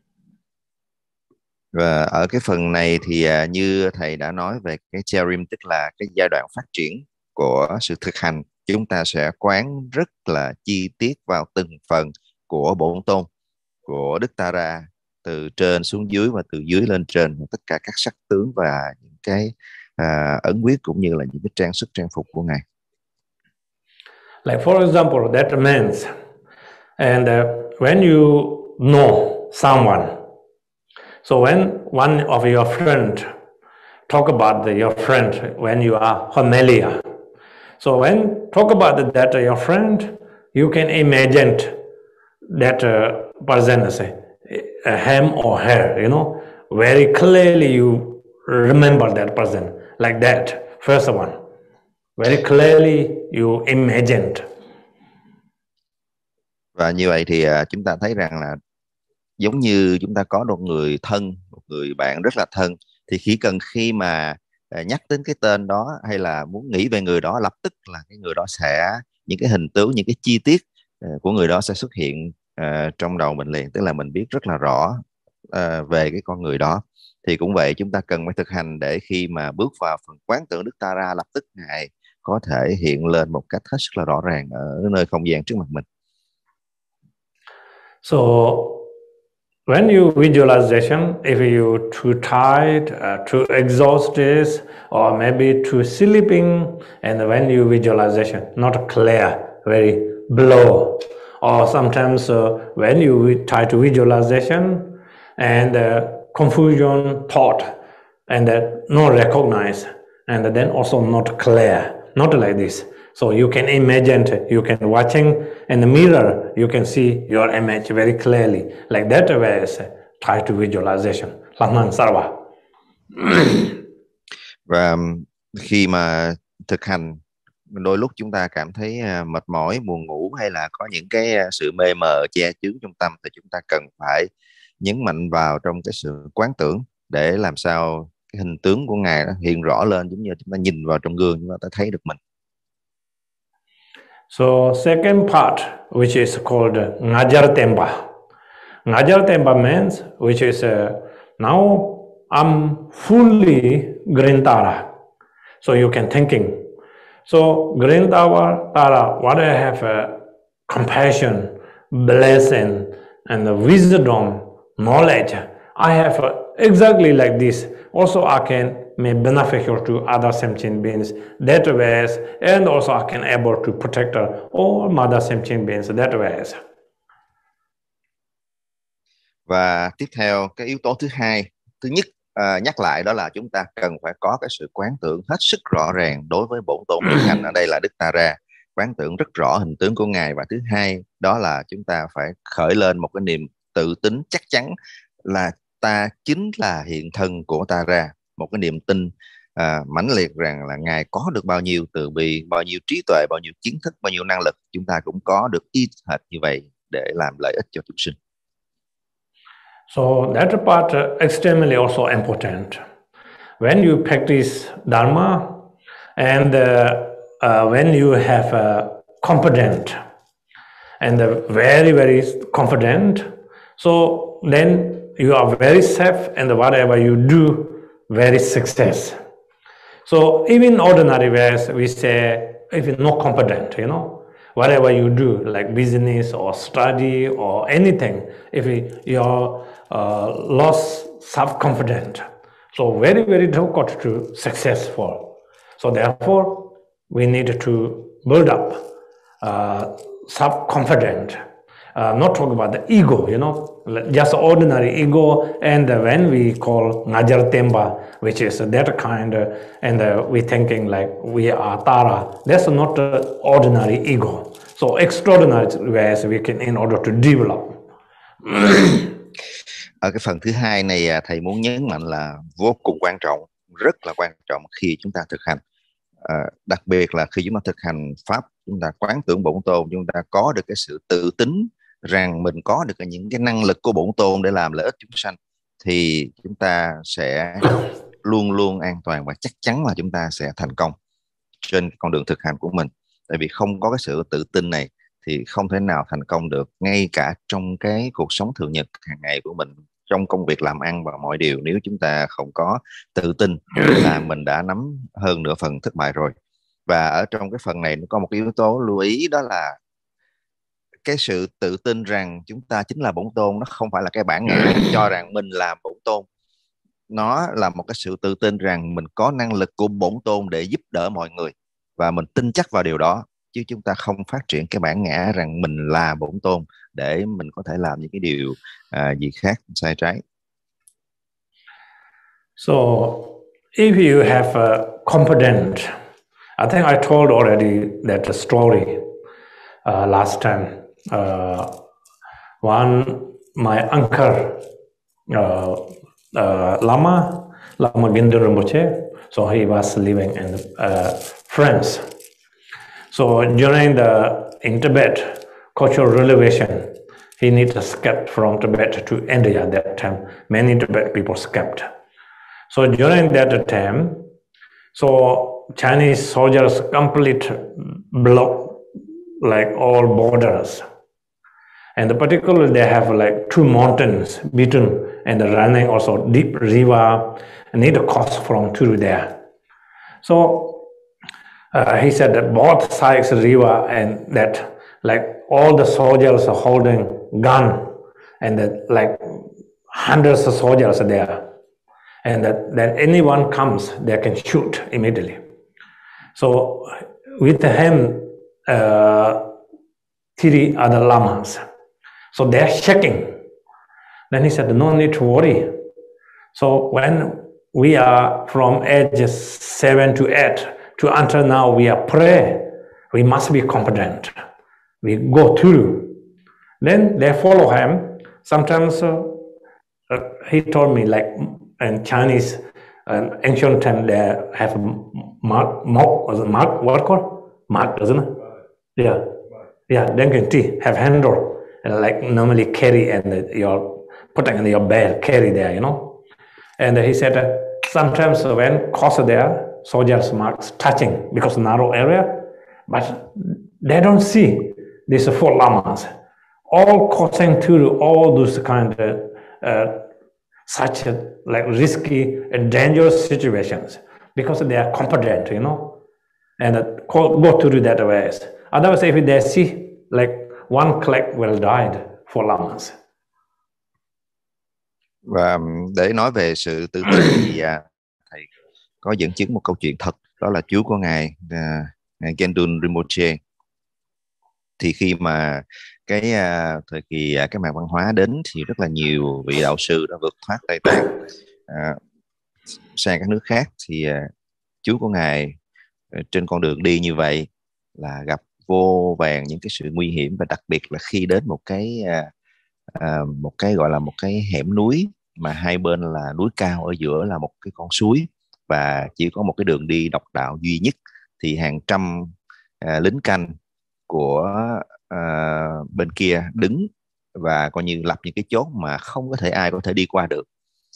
Và ở cái phần này thì như thầy đã nói về cái Cherim, tức là cái giai đoạn phát triển của sự thực hành, chúng ta sẽ quán rất là chi tiết vào từng phần của bổn tôn của Đức Tara, từ trên xuống dưới và từ dưới lên trên, tất cả các sắc tướng và những cái ấn quyết cũng như là những cái trang sức trang phục của Ngài. Like for example, that means, and when you know someone, so when one of your friend talk about your friend when you are familiar, so when talk about that your friend, you can imagine that person as him or her, you know, very clearly you remember that person, like that, first one. very clearly you imagined. Và như vậy thì chúng ta thấy rằng là giống như chúng ta có một người thân, một người bạn rất là thân, thì khi mà nhắc đến cái tên đó hay là muốn nghĩ về người đó, lập tức là cái người đó sẽ, những cái hình tướng, những cái chi tiết của người đó sẽ xuất hiện trong đầu mình liền, tức là mình biết rất là rõ về cái con người đó. Thì cũng vậy, chúng ta cần phải thực hành để khi mà bước vào phần quán tưởng Đức Tara, lập tức Ngài có thể hiện lên một cách hết sức là rõ ràng ở nơi không gian trước mặt mình. So when you visualization, if you too tired, too exhausted, or maybe too sleeping, and when you visualization not clear, very blur, or sometimes when you try to visualization and confusion thought and not recognize, and then also not clear, not like this. So you can imagine, you can watching in the mirror, you can see your image very clearly. Like that way is try to visualization. Lamang sarva. Và khi mà thực hành, đôi lúc chúng ta cảm thấy mệt mỏi, buồn ngủ, hay là có những cái sự mê mờ che chứa trong tâm, thì chúng ta cần phải nhấn mạnh vào trong cái sự quán tưởng để làm sao cái hình tướng của Ngài nó hiện rõ lên, giống như chúng ta nhìn vào trong gương chúng ta thấy được mình. So second part, which is called Ngajar Temba. Ngajar Temba means, which is now I'm fully Grintara. So you can thinking. So Grintara, what I have compassion, blessing, and wisdom, knowledge. I have exactly like this. Also, I can be beneficial to other sentient beings that ways, and also I can able to protect all mother sentient beings that ways. Và tiếp theo, cái yếu tố thứ hai, thứ nhất nhắc lại đó là chúng ta cần phải có cái sự quán tưởng hết sức rõ ràng đối với bổn tôn thực hành ở đây là Đức Tara, quán tưởng rất rõ hình tướng của Ngài. Và thứ hai đó là chúng ta phải khởi lên một cái niềm tự tính chắc chắn là ta chính là hiện thân của Tara, một cái niềm tin mãnh liệt rằng là Ngài có được bao nhiêu từ bi, bao nhiêu trí tuệ, bao nhiêu kiến thức, bao nhiêu năng lực, chúng ta cũng có được y hệt như vậy để làm lợi ích cho chúng sinh. So that part extremely also important. When you practice Dharma and when you have confident and very, very confident, so then you are very safe and whatever you do, very success. So even ordinary ways, we say, if you're not confident, whatever you do, like business or study or anything, if you're lost self-confident, so very, very difficult to successful. So therefore, we need to build up self-confident. Not talk about the ego, just ordinary ego. And when we call Ngajar Temba, which is that kind, and we thinking like we are Tara, that's not ordinary ego. So extraordinary ways we can in order to develop. Ở cái phần thứ hai này, thầy muốn nhấn mạnh là vô cùng quan trọng, rất là quan trọng khi chúng ta thực hành. Đặc biệt là khi chúng ta thực hành Pháp, chúng ta quán tưởng bổn tôn, chúng ta có được cái sự tự tính rằng mình có được những cái năng lực của bổn tôn để làm lợi ích chúng sanh, thì chúng ta sẽ luôn luôn an toàn và chắc chắn là chúng ta sẽ thành công trên con đường thực hành của mình. Tại vì không có cái sự tự tin này thì không thể nào thành công được, ngay cả trong cái cuộc sống thường nhật hàng ngày của mình, trong công việc làm ăn và mọi điều. Nếu chúng ta không có tự tin là mình đã nắm hơn nửa phần thất bại rồi. Và ở trong cái phần này nó có một cái yếu tố lưu ý, đó là cái sự tự tin rằng chúng ta chính là bổn tôn. Nó không phải là cái bản ngã cho rằng mình là bổn tôn, nó là một cái sự tự tin rằng mình có năng lực của bổn tôn để giúp đỡ mọi người, và mình tin chắc vào điều đó, chứ chúng ta không phát triển cái bản ngã rằng mình là bổn tôn để mình có thể làm những cái điều gì khác sai trái. So if you have a confident, I think I told already that story last time. My uncle, Lama Gendul Rinpoche, So he was living in France. So during in Tibet cultural revolution, he needed to escape from Tibet to India at that time. Many Tibet people escaped. So during that time, so Chinese soldiers complete block like all borders. And particularly they have like two mountains between and running also deep river and need to cross from through there. So he said that both sides of the river and that like all the soldiers are holding gun and that like hundreds of soldiers are there. And that anyone comes, they can shoot immediately. So with him, three other lamas. So they're shaking. Then he said, no need to worry. So when we are from age 7 to 8 to until now, we are pray. We must be competent. We go through. Then they follow him. Sometimes he told me like in Chinese, ancient time they have mark, what called? Mark, doesn't it? Yeah. Yeah, then can tea, have handle, and like normally carry and your putting in your bed, carry there, you know. And he said sometimes when cross there, soldiers marks touching because narrow area, but they don't see these four lamas, all crossing through all those kind of such like risky and dangerous situations because they are competent, you know, and go through that ways. Otherwise, if they see like one click will died for lamas. Và để nói về sự tự tin thì thầy có dẫn chứng một câu chuyện thật, đó là chú của ngài Gendun Rinpoche. Thì khi mà cái thời kỳ cái mạng văn hóa đến thì rất là nhiều vị đạo sư đã vượt thoát Tây Tạng sang các nước khác. Thì chú của ngài trên con đường đi như vậy là gặp vô vàn những cái sự nguy hiểm, và đặc biệt là khi đến một cái gọi là một cái hẻm núi mà hai bên là núi cao, ở giữa là một cái con suối và chỉ có một cái đường đi độc đạo duy nhất, thì hàng trăm lính canh của bên kia đứng và coi như lập những cái chốt mà không có thể ai có thể đi qua được.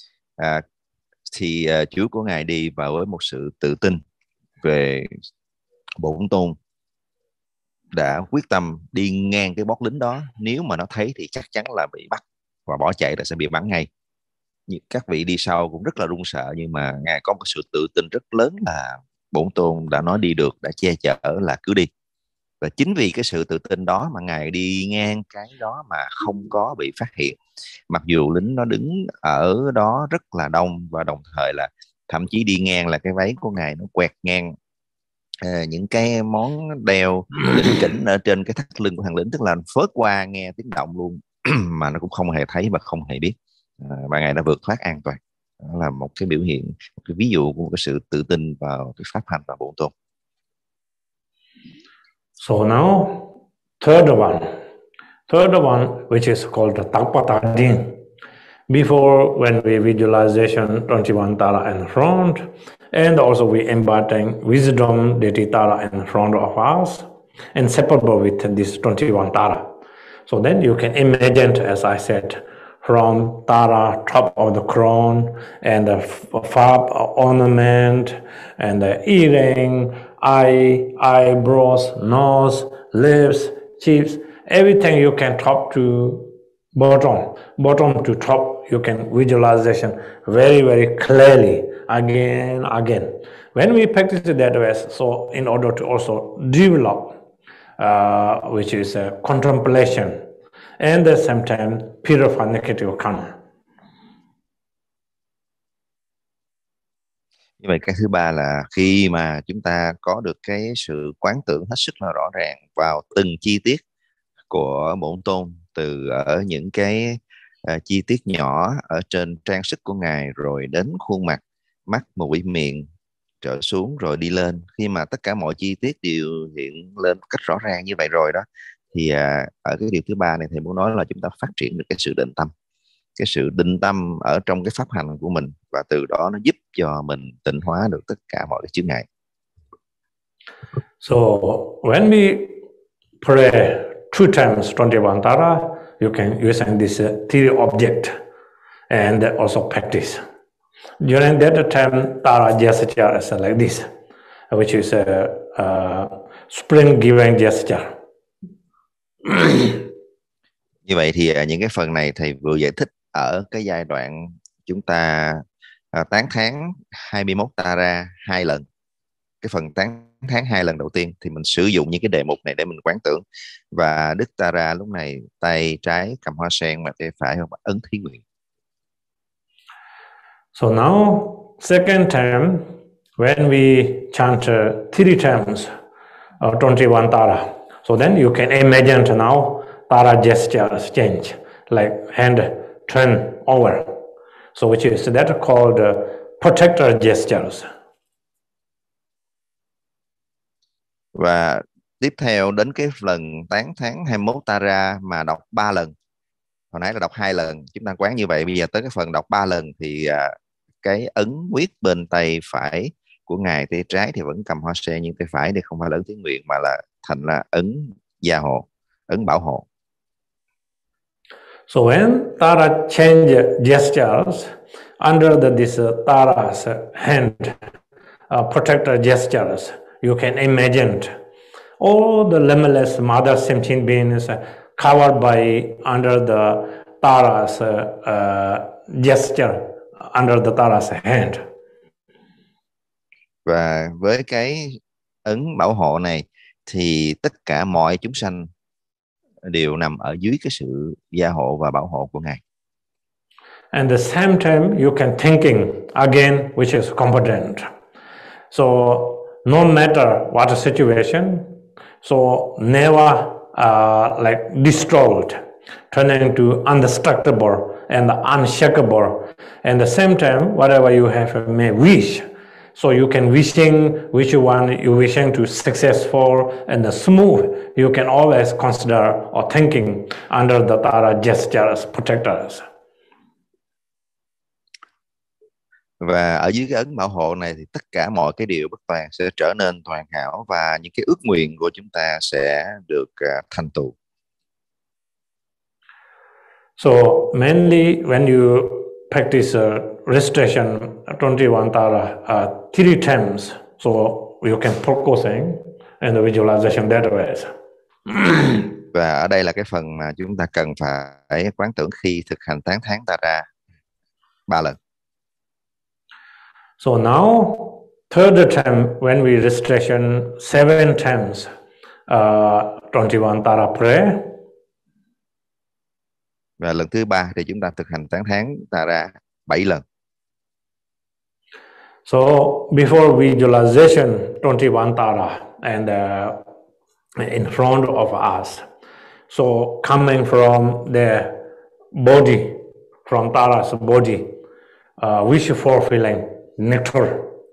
Thì chú của ngài đi vào với một sự tự tin về bổn tôn, đã quyết tâm đi ngang cái bốt lính đó, nếu mà nó thấy thì chắc chắn là bị bắt và bỏ chạy là sẽ bị bắn ngay. Các vị đi sau cũng rất là run sợ, nhưng mà ngài có một sự tự tin rất lớn là bổn tôn đã nói đi được, đã che chở là cứ đi. Và chính vì cái sự tự tin đó mà ngài đi ngang cái đó mà không có bị phát hiện, mặc dù lính nó đứng ở đó rất là đông, và đồng thời là thậm chí đi ngang là cái váy của ngài nó quẹt ngang những cái món đeo lỉnh kỉnh ở trên cái thắt lưng của thằng lính, tức là phớt qua nghe tiếng động luôn mà nó cũng không hề thấy và không hề biết, và ngài đã vượt thoát an toàn. Đó là một cái biểu hiện, một cái ví dụ của một cái sự tự tin vào cái pháp hành và bổn tôn. So now, third one, which is called the Takpata Din. Before, when we visualization 21 Tara in front, and also we embodying wisdom deity Tara in front of us, inseparable with this 21 Tara. So then you can imagine, as I said, from Tara, top of the crown, and the fab ornament, and the earring, eyebrows, nose, lips, cheeks, everything you can top to bottom to top, you can visualization very, very clearly again. When we practice it that way, so in order to also develop, which is contemplation, and at the same time purify negative karma. Như vậy cái thứ ba là khi mà chúng ta có được cái sự quán tưởng hết sức là rõ ràng vào từng chi tiết của bổn tôn, từ ở những cái chi tiết nhỏ ở trên trang sức của ngài, rồi đến khuôn mặt, mắt, mũi, miệng trở xuống rồi đi lên. Khi mà tất cả mọi chi tiết đều hiện lên cách rõ ràng như vậy rồi đó, thì ở cái điều thứ ba này thầy muốn nói là chúng ta phát triển được cái sự định tâm. Cái sự định tâm ở trong cái pháp hành của mình và từ đó nó giúp cho mình tịnh hóa được tất cả mọi cái chướng ngại. So when we pray 2 times 21 Tara, you can use this three object and also practice. During that time, Tara gesture is like this, which is a spring giving gesture. Như vậy thì những cái phần này thầy vừa giải thích ở cái giai đoạn chúng ta tán thán 21 Tara 2 lần. Cái phần tán thán 2 lần đầu tiên thì mình sử dụng những cái đề mục này để mình quán tưởng, và Đức Tara lúc này tay trái cầm hoa sen mà tay phải ấn thí nguyện. So now second time when we chant 3 times 21 Tara, so then you can imagine now Tara gestures change, like hand turn over. So which is that called protector gestures. Và tiếp theo đến cái lần tán thán 21 Tara mà đọc 3 lần. Hồi nãy là đọc 2 lần, chúng ta quán như vậy. Bây giờ tới cái phần đọc 3 lần thì cái ấn quyết bên tay phải của ngài, tay trái thì vẫn cầm hoa sen, nhưng tay phải thì không phải là ấn thí nguyện mà là thành là ấn gia hộ, ấn bảo hộ. So when Tara change gestures under this Tara's hand protector gestures, you can imagine all the limitless mother sentient beings covered by under the Tara's gesture, under the Tara's hand. Và với cái ấn bảo hộ này thì tất cả mọi chúng sanh đều nằm ở dưới cái sự gia hộ và bảo hộ của ngài. And at the same time, you can thinking again, which is competent. So no matter what the situation, so never like destroyed, turning to indestructible and unshakable. And at the same time, whatever you have may wish, so you can wishing which one you wishing to successful and smooth. You can always consider or thinking under the Tara gestures protectors. Và ở dưới cái ấn bảo hộ này thì tất cả mọi cái điều bất toàn sẽ trở nên toàn hảo, và những cái ước nguyện của chúng ta sẽ được thành tựu. So mainly when you practice restoration 21 Tara 3 times, so you can focusing and the visualization that way. Và ở đây là cái phần mà chúng ta cần phải quán tưởng khi thực hành tán thán Tara 3 lần. So now, third time when we restoration 7 times 21 Tara prayer. Và lần thứ 3 thì chúng ta thực hành tán thán Tara 7 lần. So before visualization 21 Tara and in front of us, so coming from the body, from Tara's body, wish fulfilling nectar.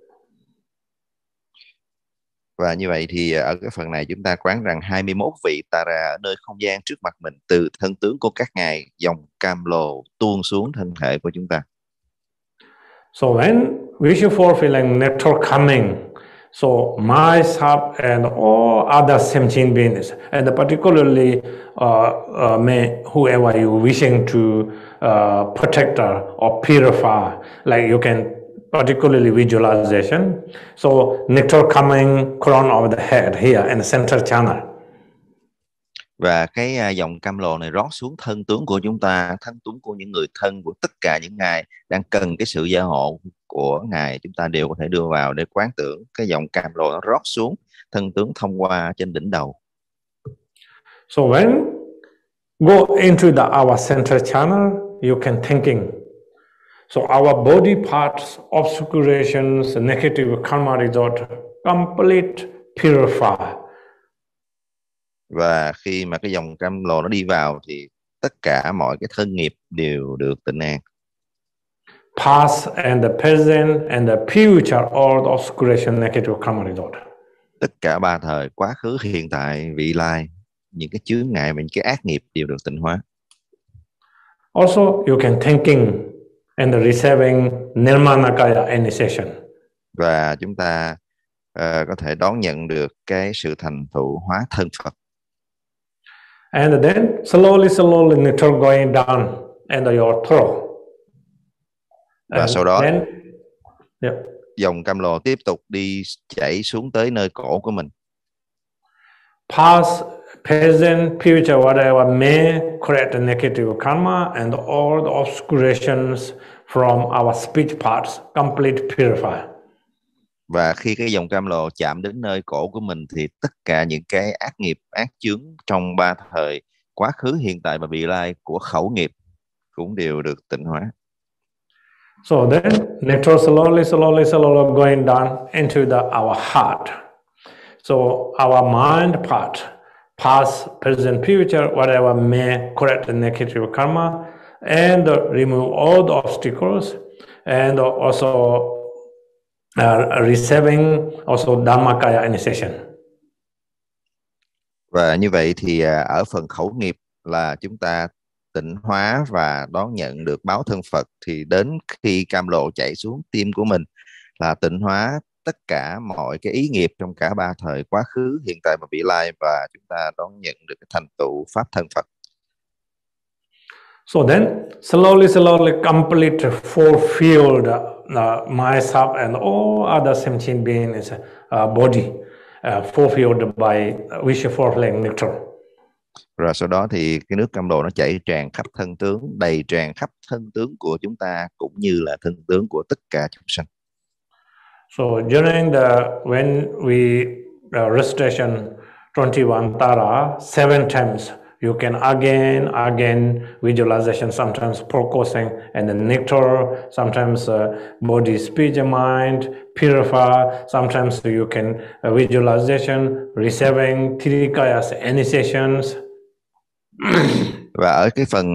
Và như vậy thì ở cái phần này chúng ta quán rằng 21 vị Tara ở nơi không gian trước mặt mình, từ thân tướng của các ngài, dòng cam lồ tuôn xuống thân thể của chúng ta. So when wish fulfilling nectar coming, so myself and all other sentient beings, and particularly whoever you wishing to protect or purify, like you can particularly visualization. So nectar coming crown of the head here in the center channel. Và cái dòng cam lồ này rót xuống thân tướng của chúng ta, thân tướng của những người thân của tất cả những ngài đang cần cái sự gia hộ của ngài, chúng ta đều có thể đưa vào để quán tưởng cái dòng cam lồ nó rót xuống thân tướng thông qua trên đỉnh đầu. So when go into our center channel, you can thinking. So our body parts, obscurations, negative karma result, complete purify. Và khi mà cái dòng cam lồ nó đi vào thì tất cả mọi cái thân nghiệp đều được tịnh an. Past and the present and the future, all the obscuration, negative karma result. Tất cả ba thời, quá khứ, hiện tại, vị lai, những cái chướng ngại và những cái ác nghiệp đều được tịnh hóa. Also, you can thinking and receiving Nirmanakaya initiation. Và chúng ta có thể đón nhận được cái sự thành tựu hóa thân Phật. And then slowly nectar going down into your throat. Và sau đó then, dòng cam lồ tiếp tục đi chảy xuống tới nơi cổ của mình. Past, present, future, whatever may create negative karma and all the obscurations from our speech parts complete purify. Và khi cái dòng cam lồ chạm đến nơi cổ của mình thì tất cả những cái ác nghiệp, ác chướng trong ba thời quá khứ, hiện tại và vị lai của khẩu nghiệp cũng đều được tịnh hóa. So then nectar slowly going down into our heart. So our mind part, past, present, future, whatever may correct the negative karma and remove all the obstacles, and also receiving also Dhammakaya initiation. Và như vậy thì ở phần khẩu nghiệp là chúng ta tịnh hóa và đón nhận được báo thân Phật, thì đến khi cam lộ chạy xuống tim của mình là tịnh hóa tất cả mọi cái ý nghiệp trong cả ba thời quá khứ, hiện tại và vị lai, và chúng ta đón nhận được cái thành tựu pháp thân Phật. So then slowly complete fulfilled myself and all other sentient beings body fulfilled by wish fulfilling nectar. Rồi sau đó thì cái nước cam lộ nó chảy tràn khắp thân tướng, đầy tràn khắp thân tướng của chúng ta cũng như là thân tướng của tất cả chúng sanh. So during when we recitation 21 Tara 7 times, you can again visualization, sometimes focusing and the nectar, sometimes body, speech, and mind purify, sometimes you can visualization receiving Tirikayas initiations. Và ở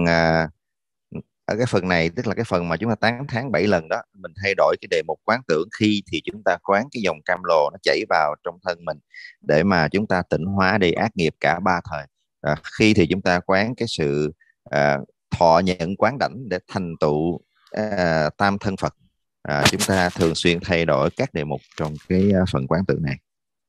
cái phần này, tức là cái phần mà chúng ta tán thán 7 lần đó, mình thay đổi cái đề mục quán tưởng. Khi thì chúng ta quán cái dòng cam lồ nó chảy vào trong thân mình để mà chúng ta tịnh hóa đi ác nghiệp cả ba thời. Khi thì chúng ta quán cái sự thọ nhận quán đảnh để thành tựu tam thân Phật. Chúng ta thường xuyên thay đổi các đề mục trong cái phần quán tưởng này.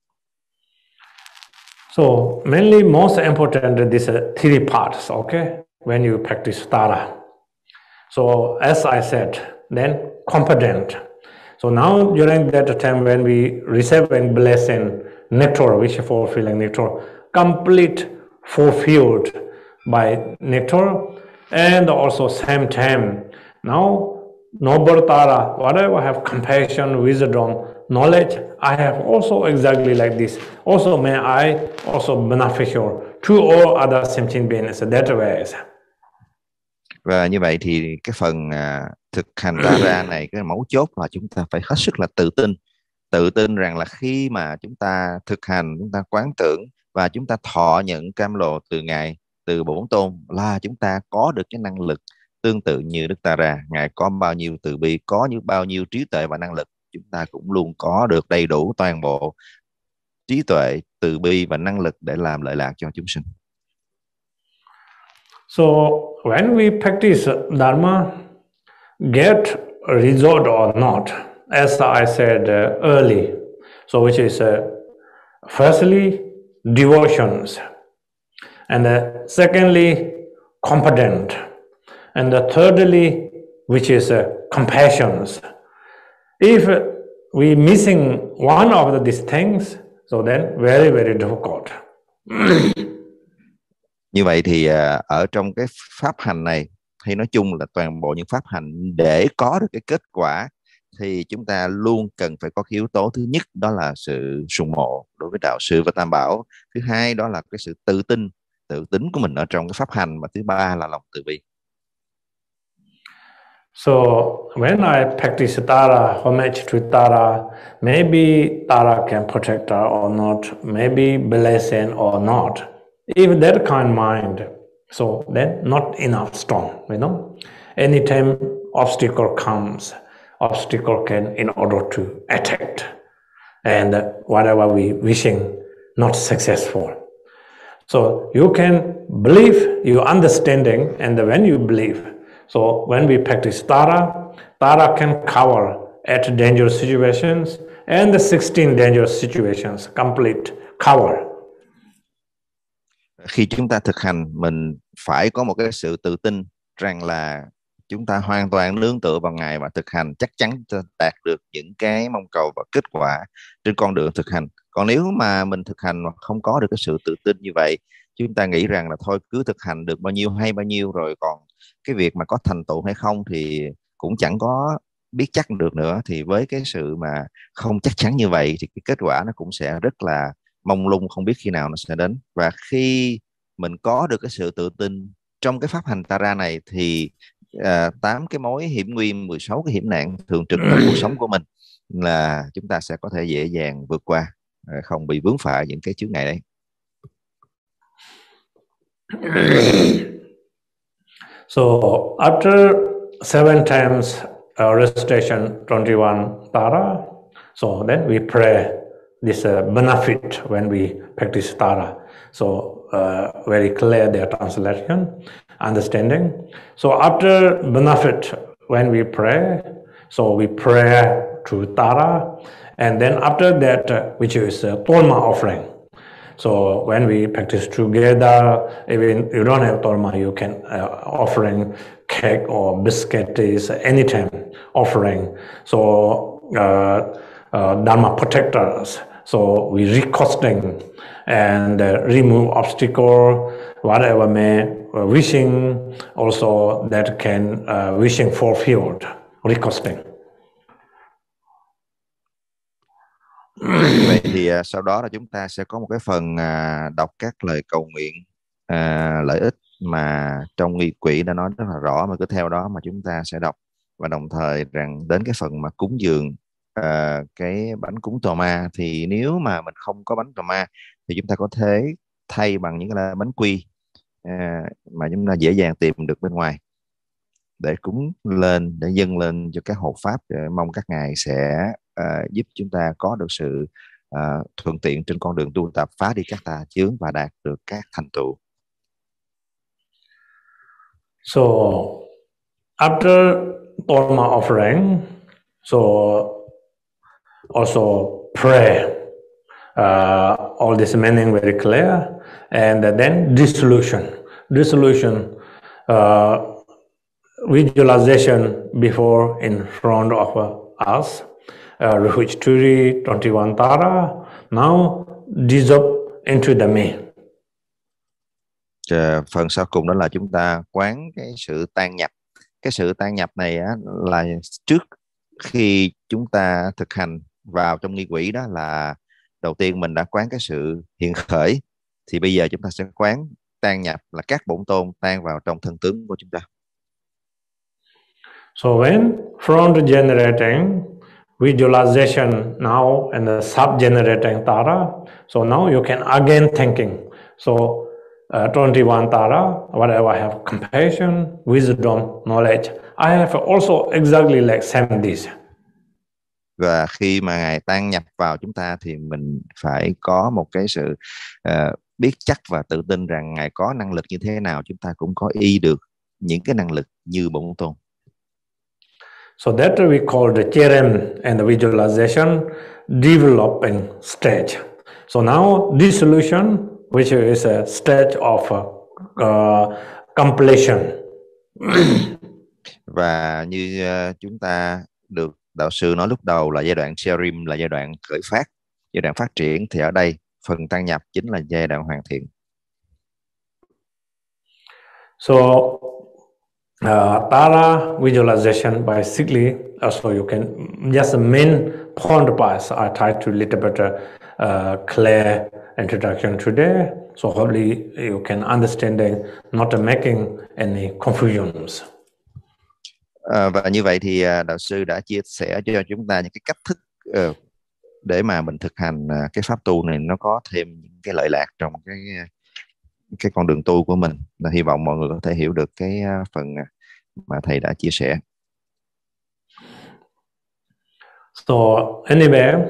So mainly most important these three parts, okay, when you practice Tara. So as I said, then competent. So now during that time when we receiving blessing nectar, wish fulfilling nectar, complete fulfilled by nectar, and also same time now noble Tara, whatever have compassion, wisdom, knowledge, I have also exactly like this. Also may I also beneficial to all other sentient beings that way. Và như vậy thì cái phần thực hành Tara này, cái mấu chốt là chúng ta phải hết sức là tự tin rằng là khi mà chúng ta thực hành, chúng ta quán tưởng và chúng ta thọ nhận cam lồ từ Bổn Tôn, là chúng ta có được cái năng lực tương tự như Đức Tara. Ngài có bao nhiêu từ bi, có bao nhiêu trí tuệ và năng lực, chúng ta cũng luôn có được đầy đủ toàn bộ trí tuệ, từ bi và năng lực để làm lợi lạc cho chúng sinh. So when we practice Dharma, get result or not, as I said early, so which is firstly devotions, and secondly competent, and thirdly which is compassions. If we missing one of these things, so then very difficult. Như vậy thì ở trong cái pháp hành này, hay nói chung là toàn bộ những pháp hành, để có được cái kết quả thì chúng ta luôn cần phải có cái yếu tố. Thứ nhất đó là sự sùng mộ đối với đạo sư và Tam Bảo. Thứ hai đó là cái sự tự tính của mình ở trong cái pháp hành. Và thứ ba là lòng từ bi. So when I practice Tara, homage to Tara, maybe Tara can protect us or not, maybe blessing or not. If that kind mind, so then not enough strong, you know. Anytime obstacle comes, obstacle can in order to attack, and whatever we wishing not successful. So you can believe, you understanding, and when you believe, So when we practice Tara, Tara can cover 8 dangerous situations and the 16 dangerous situations, complete cover. Khi chúng ta thực hành, mình phải có một cái sự tự tin rằng là chúng ta hoàn toàn nương tựa vào Ngài và thực hành chắc chắn đạt được những cái mong cầu và kết quả trên con đường thực hành. Còn nếu mà mình thực hành mà không có được cái sự tự tin như vậy, chúng ta nghĩ rằng là thôi cứ thực hành được bao nhiêu hay bao nhiêu, rồi còn cái việc mà có thành tựu hay không thì cũng chẳng có biết chắc được nữa. Thì với cái sự mà không chắc chắn như vậy thì cái kết quả nó cũng sẽ rất là mông lung, không biết khi nào nó sẽ đến. Và khi mình có được cái sự tự tin trong cái pháp hành Tara này thì 8 cái mối hiểm nguy, 16 cái hiểm nạn thường trực trong cuộc sống của mình là chúng ta sẽ có thể dễ dàng vượt qua, không bị vướng phải những cái chướng ngại đấy. So after 7 times recitation 21 Tara, so then we pray this benefit when we practice Tara. So very clear their translation, understanding. So after benefit when we pray, so we pray through Tara, and then after that, which is Tolma offering. So when we practice together, even you don't have Tolma, you can offering cake or biscuit is anytime offering. So Dharma protectors. So we recosting and remove obstacle, whatever may wishing also that can wishing fulfilled, recosting. Vậy thì sau đó là chúng ta sẽ có một cái phần đọc các lời cầu nguyện lợi ích mà trong nghi quỹ đã nói rất là rõ, mà cứ theo đó mà chúng ta sẽ đọc. Và đồng thời rằng đến cái phần mà cúng dường cái bánh cúng tò ma, thì nếu mà mình không có bánh tò ma thì chúng ta có thể thay bằng những cái bánh quy mà chúng ta dễ dàng tìm được bên ngoài để cúng lên, để dâng lên cho các hộ pháp, để mong các ngài sẽ giúp chúng ta có được sự thuận tiện trên con đường tu tập, phá đi các tà chướng và đạt được các thành tựu. So after Tolma offering, so also pray. All this meaning very clear, and then dissolution. Visualization before in front of us. Which Turi 21 Tara now dissolve into the me. Phần sau cùng đó là chúng ta quán cái sự tan nhập. Cái sự tan nhập này là trước khi chúng ta thực hành vào trong nghi quỹ, đó là đầu tiên mình đã quán cái sự hiện khởi, thì bây giờ chúng ta sẽ quán tan nhập, là các bổn tôn tan vào trong thân tướng của chúng ta. So when front generating visualization now and the sub-generating Tara, so now you can again thinking. So 21 Tara, whatever I have compassion, wisdom, knowledge, I have also exactly like same this. Và khi mà Ngài tan nhập vào chúng ta thì mình phải có một cái sự biết chắc và tự tin rằng Ngài có năng lực như thế nào, chúng ta cũng có y được những cái năng lực như Bổn Tôn. So that we call the cherem and the visualization developing stage. So now dissolution, which is a stage of completion. Và như chúng ta được đạo sư nói lúc đầu là giai đoạn cherem là giai đoạn khởi phát, giai đoạn phát triển, thì ở đây phần tan nhập chính là giai đoạn hoàn thiện. So Tara visualization basically, so you can just main point pass. I try to little bit clear introduction today, so hopefully you can understanding, not making any confusions. Và như vậy thì đạo sư đã chia sẻ cho chúng ta những cái cách thức để mà mình thực hành cái pháp tu này nó có thêm những cái lợi lạc trong cái con đường tu của mình. Là hy vọng mọi người có thể hiểu được cái phần mà thầy đã chia sẻ. So anyway,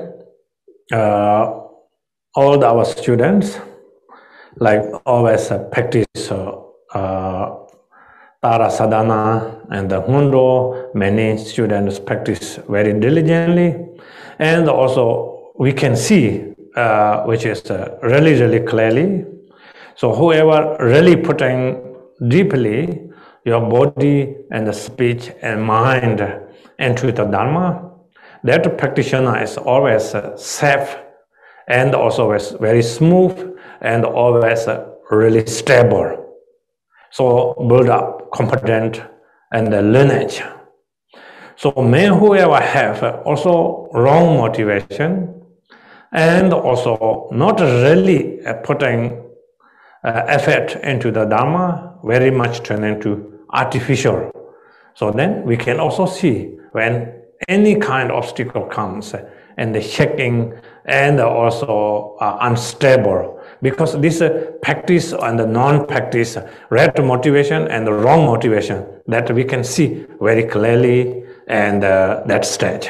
all our students like always practice Tara Sadhana and the Hundo, many students practice very diligently. And also we can see, which is really, really clearly. So whoever really putting deeply your body and the speech and mind into the Dharma, that practitioner is always safe and also is very smooth and always really stable. So build up competent and lineage. So may whoever have also wrong motivation and also not really putting effort into the Dharma, very much turn into artificial. So then we can also see when any kind of obstacle comes and the shaking and also unstable, because this practice and the non-practice, right motivation and the wrong motivation, that we can see very clearly and that stage.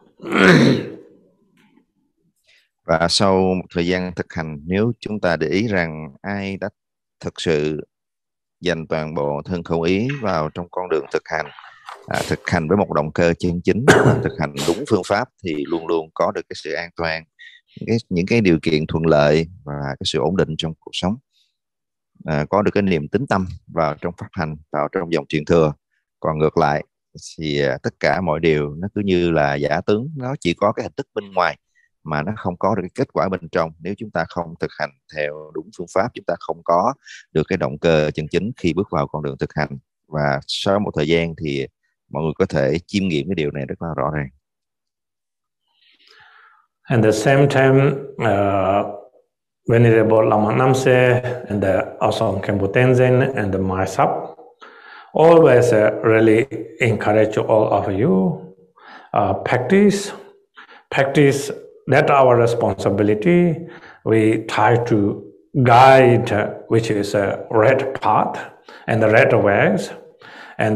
Và sau một thời gian thực hành, nếu chúng ta để ý rằng ai đã thực sự dành toàn bộ thân khẩu ý vào trong con đường thực hành với một động cơ chân chính và thực hành đúng phương pháp, thì luôn luôn có được cái sự an toàn, những cái điều kiện thuận lợi và cái sự ổn định trong cuộc sống, có được cái niềm tín tâm vào trong pháp hành, vào trong dòng truyền thừa. Còn ngược lại thì tất cả mọi điều nó cứ như là giả tướng, nó chỉ có cái hình thức bên ngoài mà nó không có được cái kết quả bên trong. Nếu chúng ta không thực hành theo đúng phương pháp, chúng ta không có được cái động cơ chân chính khi bước vào con đường thực hành. Và sau một thời gian thì mọi người có thể chiêm nghiệm cái điều này rất là rõ ràng. At the same time, Venerable Lama Namse and also Khenpo Tenzin and myself always really encourage all of you practice. That's our responsibility. We try to guide which is a right path and the right ways, and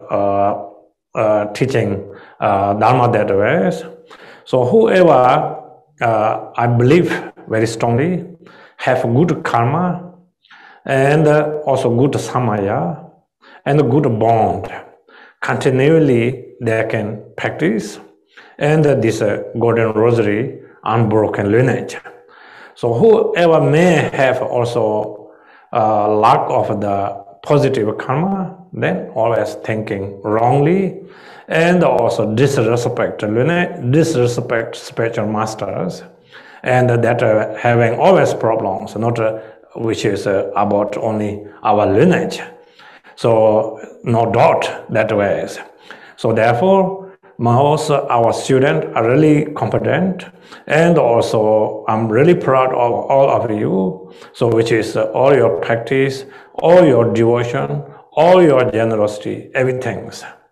teaching Dharma that ways. So whoever I believe very strongly have good karma and also good samaya and a good bond, continually they can practice, and this golden rosary, unbroken lineage. So whoever may have also lack of the positive karma, then always thinking wrongly and also disrespect spiritual masters, and that having always problems, not which is about only our lineage. So no doubt that way. So therefore, most our students are really competent, and also I'm really proud of all of you. So which is all your practice, all your devotion, all your generosity, everything.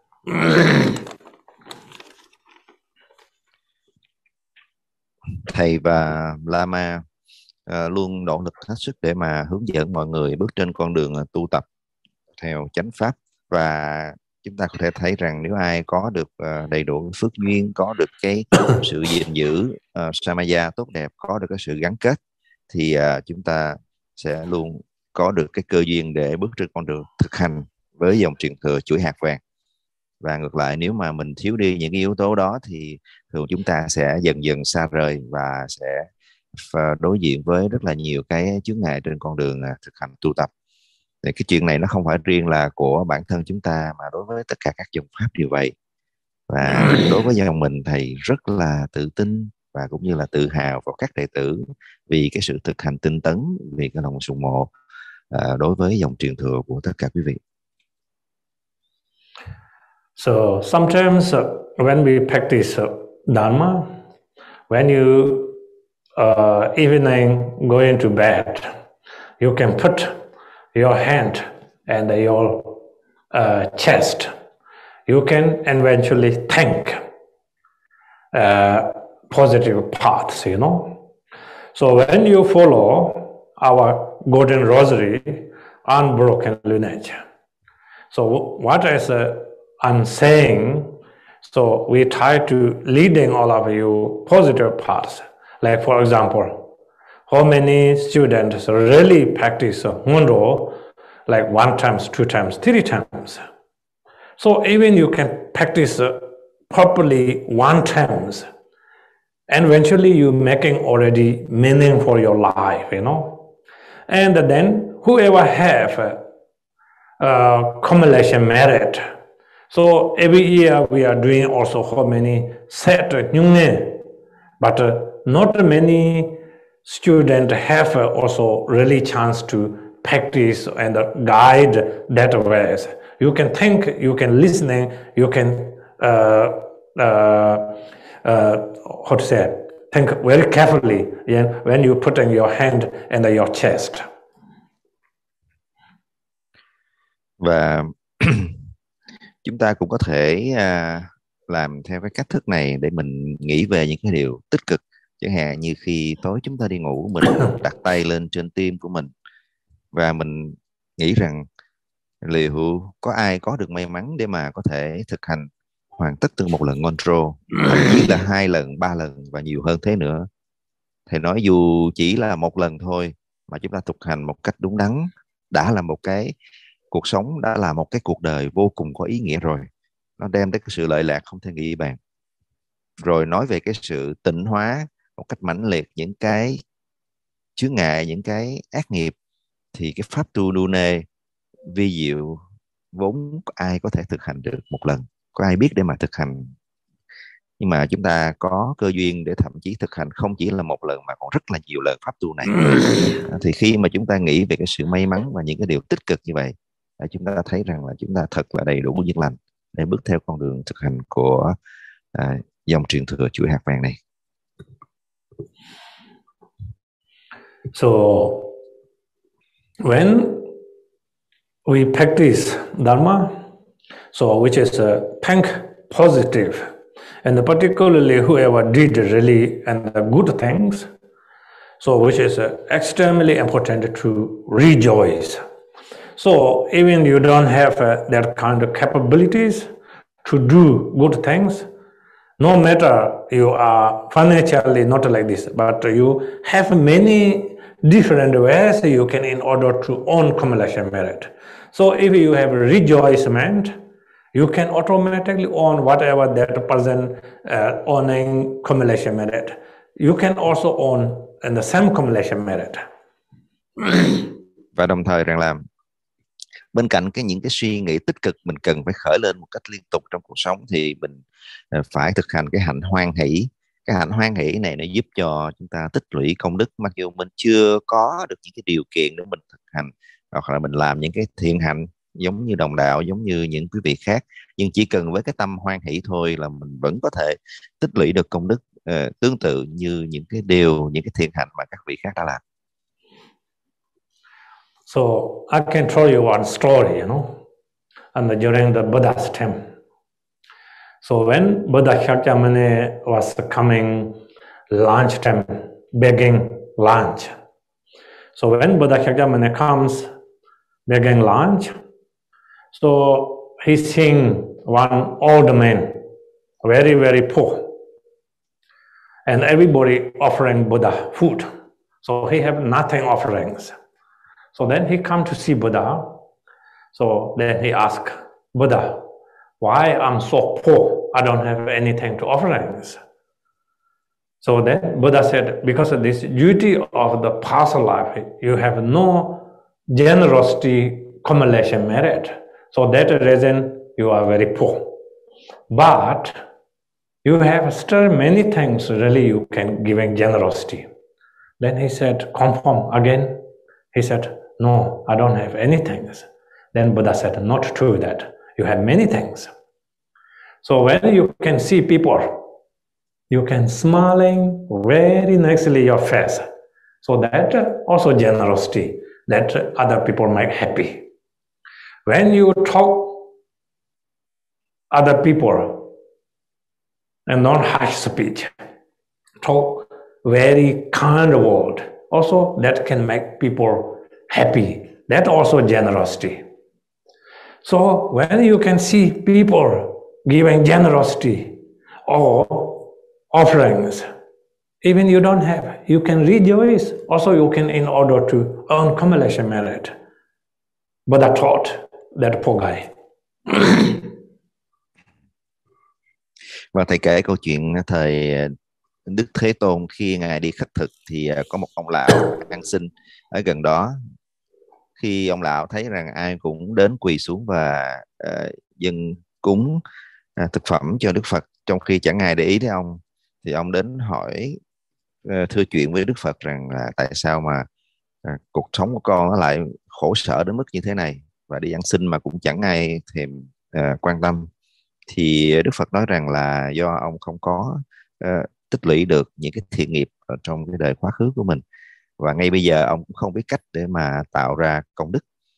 Thầy và Lama luôn nỗ lực hết sức để mà hướng dẫn mọi người bước trên con đường tu tập theo chánh pháp. Và chúng ta có thể thấy rằng nếu ai có được đầy đủ phước duyên, có được cái sự gìn giữ samaya tốt đẹp, có được cái sự gắn kết, thì chúng ta sẽ luôn có được cái cơ duyên để bước trên con đường thực hành với dòng truyền thừa chuỗi hạt vàng. Và ngược lại, nếu mà mình thiếu đi những cái yếu tố đó thì thường chúng ta sẽ dần dần xa rời và sẽ đối diện với rất là nhiều cái chướng ngại trên con đường thực hành tu tập. Thì cái chuyện này nó không phải riêng là của bản thân chúng ta, mà đối với tất cả các dòng pháp đều vậy. Và đối với dòng mình, thầy rất là tự tin và cũng như là tự hào vào các đệ tử vì cái sự thực hành tinh tấn, vì cái lòng sùng mộ đối với dòng truyền thừa của tất cả quý vị. So sometimes when we practice Dharma, when you evening going to bed, you can put your hand and your chest. You can eventually think positive paths, you know. So when you follow our golden rosary, unbroken lineage. So what is I'm saying, so we try to leading all of you positive paths. Like for example, how many students really practice Hundo like 1 times, 2 times, 3 times. So even you can practice properly 1 times, and eventually you're making already meaning for your life, you know. And then whoever have accumulation merit. So every year we are doing also how many set nyungne, but not many students have also really chance to practice and guide that ways. You can think, you can listening, you can how to say, think very carefully when you put in your hand in your chest. Và chúng ta cũng có thể làm theo cái cách thức này để mình nghĩ về những cái điều tích cực. Chẳng hạn như khi tối chúng ta đi ngủ, mình đặt tay lên trên tim của mình và mình nghĩ rằng liệu có ai có được may mắn để mà có thể thực hành hoàn tất từ một lần control, thậm chí là 2 lần, 3 lần và nhiều hơn thế nữa. Thầy nói dù chỉ là 1 lần thôi mà chúng ta thực hành một cách đúng đắn đã là một cái cuộc sống, đã là một cái cuộc đời vô cùng có ý nghĩa rồi. Nó đem tới cái sự lợi lạc không thể nghĩ bàn. Rồi nói về cái sự tịnh hóa một cách mãnh liệt những cái chướng ngại, những cái ác nghiệp, thì cái pháp tu nu nê vi diệu vốn ai có thể thực hành được một lần, có ai biết để mà thực hành. Nhưng mà chúng ta có cơ duyên để thậm chí thực hành không chỉ là 1 lần mà còn rất là nhiều lần pháp tu này. Thì khi mà chúng ta nghĩ về cái sự may mắn và những cái điều tích cực như vậy, chúng ta thấy rằng là chúng ta thật là đầy đủ duyên lành để bước theo con đường thực hành của dòng truyền thừa chuỗi hạt vàng này. So when we practice Dharma, so which is think positive, and particularly whoever did really and good things, so which is extremely important to rejoice. So even you don't have that kind of capabilities to do good things, no matter you are financially not like this, but you have many different ways you can in order to earn accumulation merit. So if you have rejoicement, you can automatically earn whatever that person earning accumulation merit. You can also earn in the same accumulation merit. Và đồng thời rằng là bên cạnh những cái suy nghĩ tích cực mình cần phải khởi lên một cách liên tục trong cuộc sống, thì mình phải thực hành cái hạnh hoan hỷ. Cái hạnh hoan hỷ này nó giúp cho chúng ta tích lũy công đức, mặc dù mình chưa có được những cái điều kiện để mình thực hành hoặc là mình làm những cái thiện hạnh giống như đồng đạo, giống như những quý vị khác, nhưng chỉ cần với cái tâm hoan hỷ thôi là mình vẫn có thể tích lũy được công đức tương tự như những cái thiện hạnh mà các vị khác đã làm. So I can tell you one story, and during the Buddha's time. So when Buddha Shakyamuni was coming lunch time, begging lunch. So when Buddha Shakyamuni comes begging lunch, so he seen one old man, very, very poor, and everybody offering Buddha food. So he have nothing offerings. So then he come to see Buddha. So then he asked Buddha, why I'm so poor? I don't have anything to offerings. So then Buddha said, because of this duty of the past life, you have no generosity accumulation merit. So that reason you are very poor. But you have still many things really you can give in generosity. Then he said, confirm again. He said, no, I don't have anything. Then Buddha said, not true that. You have many things. So when you can see people, you can smiling very nicely your face. So that also generosity, that other people make happy. When you talk other people and non-harsh speech, talk very kind word, also that can make people happy. That also generosity. So when you can see people giving generosity or offerings, even you don't have, you can rejoice. Also you can in order to earn accumulation merit. Buddha taught that poor guy. Và thầy kể câu chuyện thời Đức Thế Tôn khi ngài đi khất thực thì có một ông lão ăn xin ở gần đó. Khi ông lão thấy rằng ai cũng đến quỳ xuống và dâng cúng thực phẩm cho Đức Phật trong khi chẳng ai để ý đến ông, thì ông đến hỏi thưa chuyện với Đức Phật rằng là tại sao mà cuộc sống của con nó lại khổ sở đến mức như thế này, và đi ăn xin mà cũng chẳng ai thèm quan tâm. Thì Đức Phật nói rằng là do ông không có tích lũy được những cái thiện nghiệp ở trong cái đời quá khứ của mình, và ngay bây giờ ông cũng không biết cách để mà tạo ra công đức.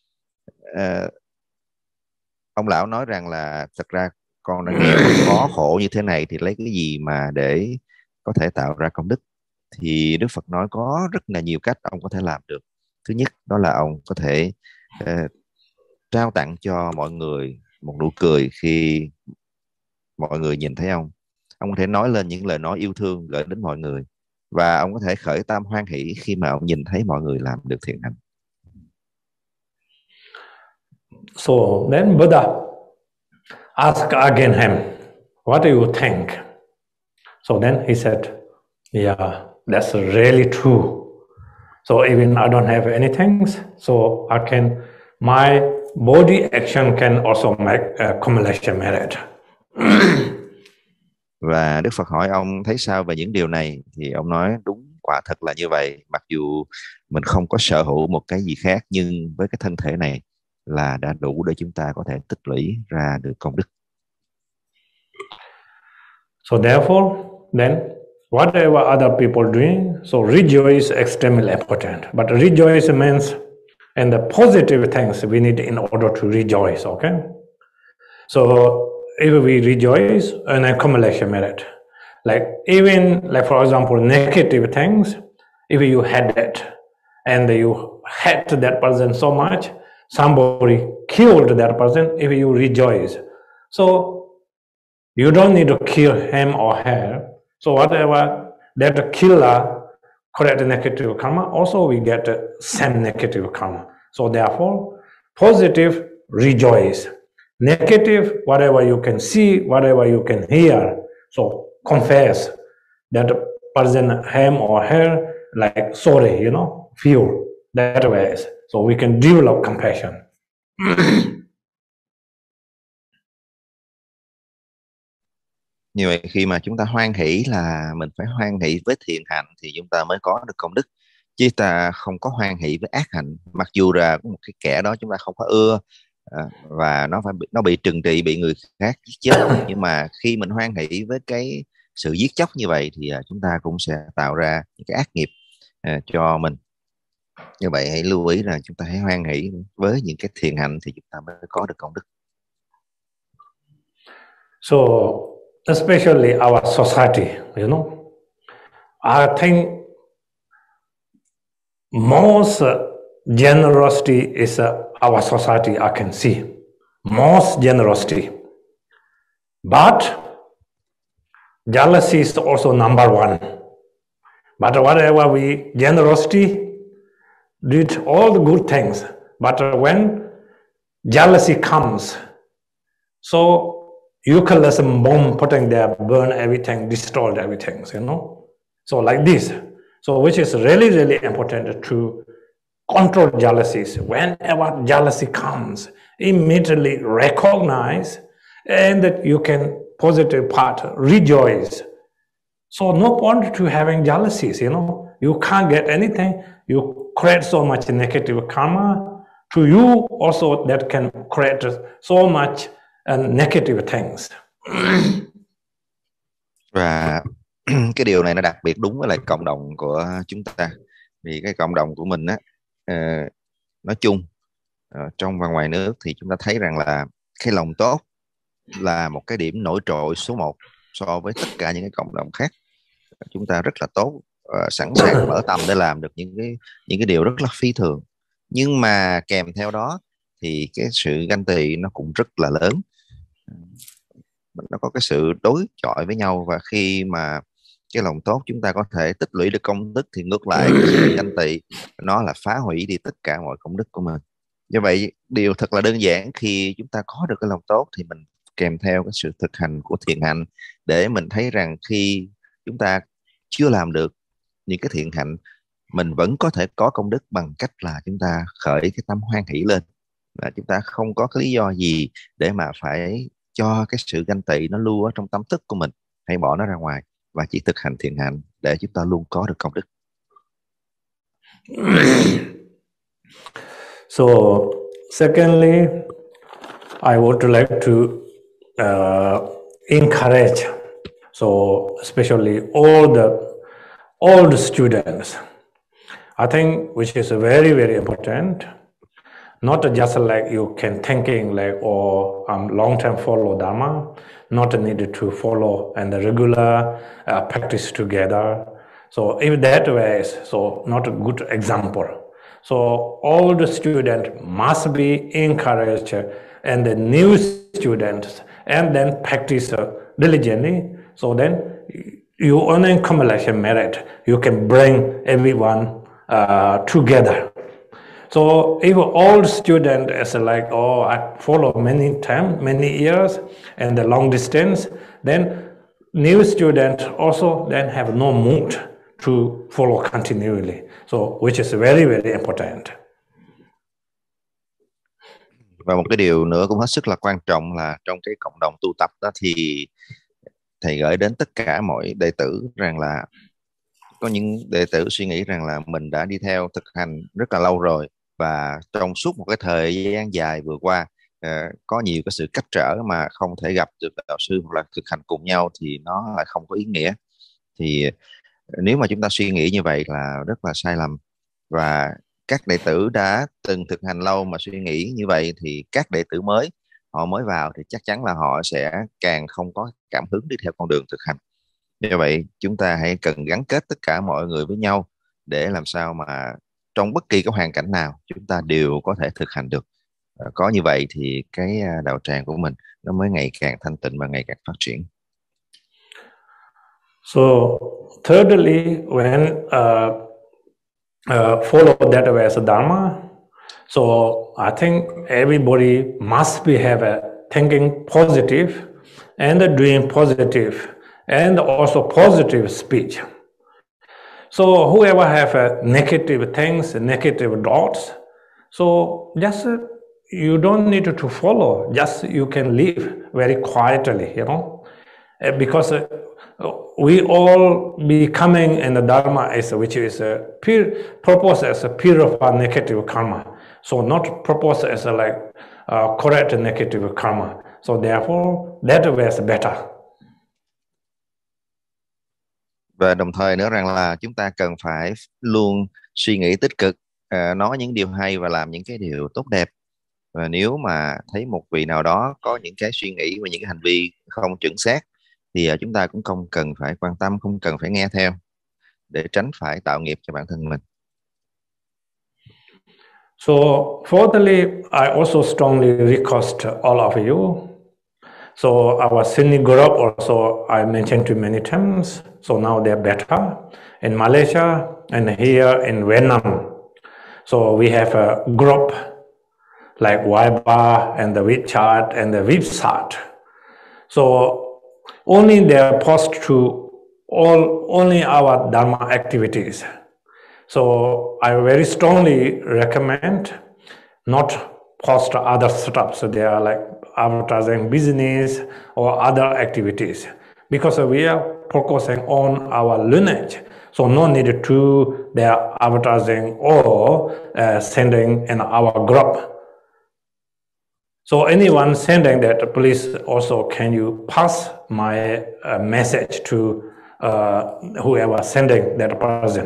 Ông lão nói rằng là thật ra con đã nghèo khó khổ như thế này thì lấy cái gì mà để có thể tạo ra công đức. Thì Đức Phật nói có rất là nhiều cách ông có thể làm được. Thứ nhất đó là ông có thể trao tặng cho mọi người một nụ cười khi mọi người nhìn thấy ông. Ông có thể nói lên những lời nói yêu thương gửi đến mọi người, và ông có thể khởi tâm hoan hỷ khi mà ông nhìn thấy mọi người làm được thiện hành. So then Buddha asked again him, what do you think? So then he said, yeah, that's really true. So even I don't have anything, so my body action can also make accumulation merit. Và Đức Phật hỏi ông thấy sao về những điều này, thì ông nói đúng, quả thật là như vậy. Mặc dù mình không có sở hữu một cái gì khác, nhưng với cái thân thể này là đã đủ để chúng ta có thể tích lũy ra được công đức. So therefore, then whatever other people doing, so rejoice is extremely important. But rejoice means, and the positive things we need in order to rejoice. Okay. So if we rejoice, an accumulation merit. Like even like for example, negative things. If you had that, and you hate that person so much, somebody killed that person. If you rejoice, so you don't need to kill him or her. So whatever that killer correct negative karma, also we get the same negative karma. So therefore, positive, rejoice. Negative, whatever you can see, whatever you can hear. So confess that person, him or her, like sorry, feel that way. So we can develop compassion. Như vậy khi mà chúng ta hoan hỷ là mình phải hoan hỷ với thiện hạnh thì chúng ta mới có được công đức, chứ ta không có hoan hỷ với ác hạnh. Mặc dù là có một cái kẻ đó chúng ta không có ưa và nó bị trừng trị, bị người khác giết chết, nhưng mà khi mình hoan hỷ với cái sự giết chóc như vậy thì chúng ta cũng sẽ tạo ra những cái ác nghiệp cho mình. Như vậy hãy lưu ý là chúng ta hãy hoan hỷ với những cái thiện hạnh thì chúng ta mới có được công đức. So especially our society, I think most generosity is our society. I can see most generosity, but jealousy is also number one. But whatever generosity did all the good things, but when jealousy comes, so Eucalyptus bomb putting there, burn everything, destroy everything, So like this. So which is really, really important to control jealousies. Whenever jealousy comes, immediately recognize, and that you can positive part, rejoice. So no point to having jealousies, You can't get anything. You create so much negative karma. To you also that can create so much negative things. Và cái điều này nó đặc biệt đúng với lại cộng đồng của chúng ta, vì cái cộng đồng của mình á, nói chung trong và ngoài nước thì chúng ta thấy rằng là cái lòng tốt là một cái điểm nổi trội số 1 so với tất cả những cái cộng đồng khác. Chúng ta rất là tốt, sẵn sàng mở tầm để làm được những cái điều rất là phi thường, nhưng mà kèm theo đó thì cái sự ganh tị nó cũng rất là lớn. Nó có cái sự đối chọi với nhau, và khi mà cái lòng tốt chúng ta có thể tích lũy được công đức thì ngược lại cái sự ganh tị nó là phá hủy đi tất cả mọi công đức của mình. Như vậy điều thật là đơn giản, khi chúng ta có được cái lòng tốt thì mình kèm theo cái sự thực hành của thiện hạnh, để mình thấy rằng khi chúng ta chưa làm được những cái thiện hạnh, mình vẫn có thể có công đức bằng cách là chúng ta khởi cái tâm hoan hỷ lên, và chúng ta không có cái lý do gì để mà phải cho cái sự ganh tị nó lưu ở trong tâm thức của mình. Hãy bỏ nó ra ngoài và chỉ thực hành thiện hạnh để chúng ta luôn có được công đức. So, secondly, I would like to encourage, so especially all the students, I think, which is very, very important. Not just like you can thinking like, oh, long-term follow Dharma, not needed to follow and the regular practice together. So if that way, so not a good example. So all the students must be encouraged, and the new students, and then practice diligently. So then you only accumulation merit. You can bring everyone together. So if all student is like, oh, I follow many time, many years, and the long distance, then new student also then have no mood to follow continually. So which is very, very important. Và một cái điều nữa cũng hết sức là quan trọng là trong cái cộng đồng tu tập đó, thì thầy gửi đến tất cả mọi đệ tử rằng là có những đệ tử suy nghĩ rằng là mình đã đi theo thực hành rất là lâu rồi, và trong suốt một cái thời gian dài vừa qua có nhiều cái sự cách trở mà không thể gặp được đạo sư hoặc là thực hành cùng nhau thì nó lại không có ý nghĩa. Thì nếu mà chúng ta suy nghĩ như vậy là rất là sai lầm, và các đệ tử đã từng thực hành lâu mà suy nghĩ như vậy thì các đệ tử mới, họ mới vào thì chắc chắn là họ sẽ càng không có cảm hứng đi theo con đường thực hành. Như vậy chúng ta hãy cần gắn kết tất cả mọi người với nhau để làm sao mà trong bất kỳ cái hoàn cảnh nào chúng ta đều có thể thực hành được. Có như vậy thì cái đạo tràng của mình nó mới ngày càng thanh tịnh và ngày càng phát triển. So thirdly, when follow that way as a Dharma, so I think everybody must be have a thinking positive and doing positive and also positive speech. So whoever have negative things, negative thoughts, so just you don't need to follow, just you can live very quietly, because we all becoming in the Dharma is, which is purpose as a purify negative karma. So not purpose as like correct negative karma. So therefore that way is better. Và đồng thời nữa rằng là chúng ta cần phải luôn suy nghĩ tích cực, nói những điều hay và làm những cái điều tốt đẹp. Và nếu mà thấy một vị nào đó có những cái suy nghĩ và những cái hành vi không chuẩn xác thì chúng ta cũng không cần phải quan tâm, không cần phải nghe theo, để tránh phải tạo nghiệp cho bản thân mình. So fourthly, I also strongly request all of you. So our Sydney group also I mentioned to many times. So now they're better in Malaysia and here in Vietnam. So we have a group like Viber and the WeChat and the Vipsat. So only they post to only our Dharma activities. So I very strongly recommend not post other stuff. So they are like advertising business or other activities, because we are focusing on our lineage. So no need to their advertising or sending in our group. So anyone sending that, please also can you pass my message to whoever sending that person.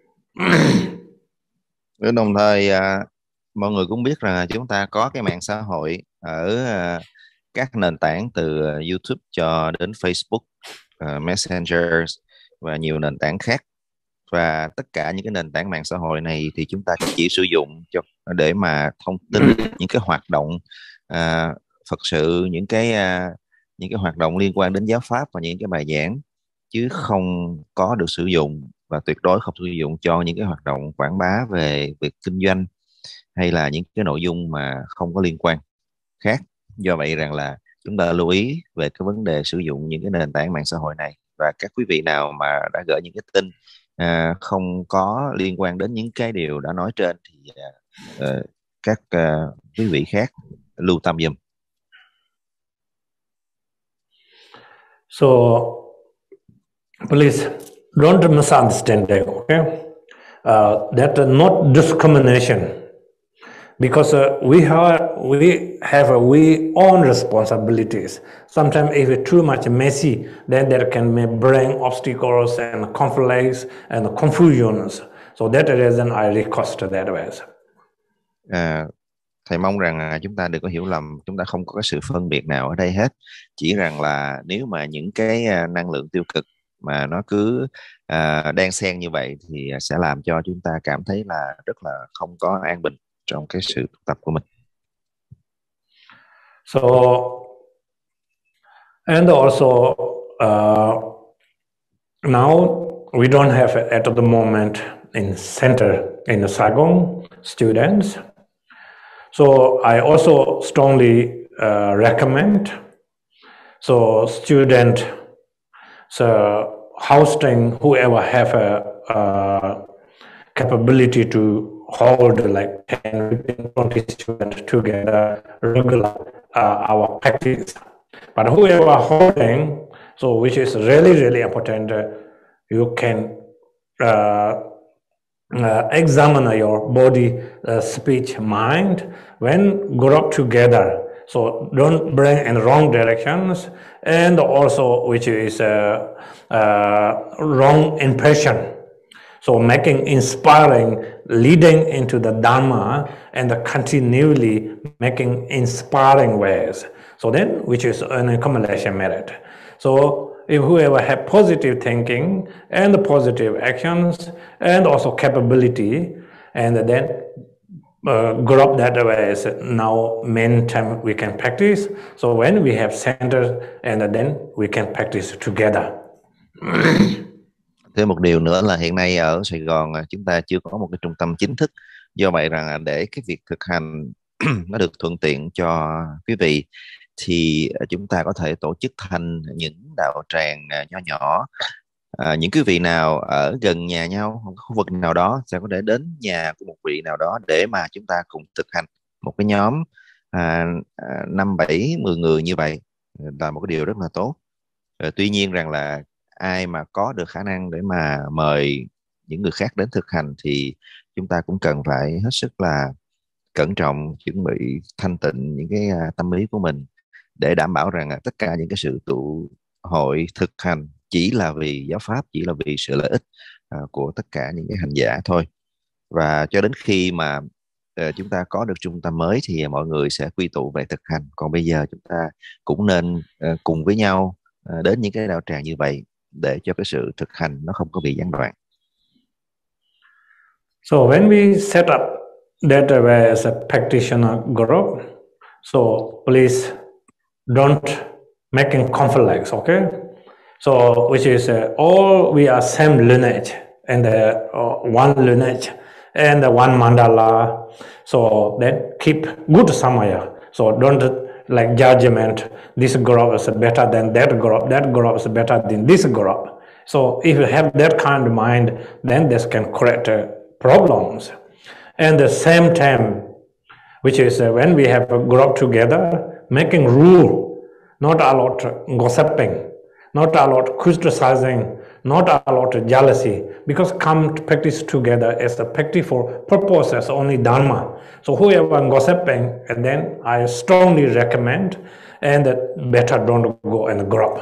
Đồng thời mọi người cũng biết rằng chúng ta có cái mạng xã hội ở các nền tảng từ YouTube cho đến Facebook, Messenger và nhiều nền tảng khác. Và tất cả những cái nền tảng mạng xã hội này thì chúng ta chỉ sử dụng để mà thông tin những cái hoạt động Phật sự, những cái hoạt động liên quan đến giáo pháp và những cái bài giảng, chứ không có được sử dụng và tuyệt đối không sử dụng cho những cái hoạt động quảng bá về việc kinh doanh hay là những cái nội dung mà không có liên quan khác. Do vậy rằng là chúng ta lưu ý về cái vấn đề sử dụng những cái nền tảng mạng xã hội này, và các quý vị nào mà đã gửi những cái tin không có liên quan đến những cái điều đã nói trên thì các quý vị khác lưu tâm giùm. So please don't misunderstand that, okay? That's not discrimination, because we have we own responsibilities. Sometimes if it's too much messy, then there can be bring obstacles and conflicts and confusions. So that reason I request that way. Thầy mong rằng chúng ta đừng có hiểu lầm, chúng ta không có cái sự phân biệt nào ở đây hết. Chỉ rằng là nếu mà những cái năng lượng tiêu cực mà nó cứ đan xen như vậy thì sẽ làm cho chúng ta cảm thấy là rất là không có an bình trong cái sự tu tập của mình. So, and also now we don't have at the moment in center in Saigon students. So I also strongly recommend so student hosting, whoever have a capability to hold like 10, 20 students together regular our practice. But whoever holding, so which is really important, you can examine your body, speech, mind when group together. So don't bring in wrong directions, and also which is wrong impression. So making inspiring, leading into the Dharma, and continually making inspiring ways. So then, which is an accumulation merit. So if whoever have positive thinking and positive actions and also capability, and then group that way is now main time we can practice. So when we have center, and then we can practice together. Thêm một điều nữa là hiện nay ở Sài Gòn chúng ta chưa có một cái trung tâm chính thức. Do vậy rằng để cái việc thực hành nó được thuận tiện cho quý vị thì chúng ta có thể tổ chức thành những đạo tràng nho nhỏ. Những quý vị nào ở gần nhà nhau, một khu vực nào đó sẽ có thể đến nhà của một vị nào đó để mà chúng ta cùng thực hành một cái nhóm 5, 7, 10 người như vậy là một cái điều rất là tốt. Tuy nhiên rằng là ai mà có được khả năng để mà mời những người khác đến thực hành thì chúng ta cũng cần phải hết sức là cẩn trọng, chuẩn bị thanh tịnh những cái tâm lý của mình để đảm bảo rằng tất cả những cái sự tụ hội thực hành chỉ là vì giáo pháp, chỉ là vì sự lợi ích của tất cả những cái hành giả thôi. Và cho đến khi mà chúng ta có được trung tâm mới thì mọi người sẽ quy tụ về thực hành. Còn bây giờ chúng ta cũng nên cùng với nhau đến những cái đạo tràng như vậy để cho cái sự thực hành nó không có bị gián đoạn. So when we set up that way as a practitioner group, so please don't making conflicts, okay? So which is all we are same lineage and one lineage and one mandala. So then keep good samaya. So don't like judgment. This group is better than that group is better than this group. So if you have that kind of mind, then this can create problems. And the same time, which is when we have a group together, making rule, not allowed gossiping, not allowed criticizing, not allowed jealousy, because come to practice together as a practice for purposes only Dharma. So whoever gossiping, and then I strongly recommend, and better don't go in a group.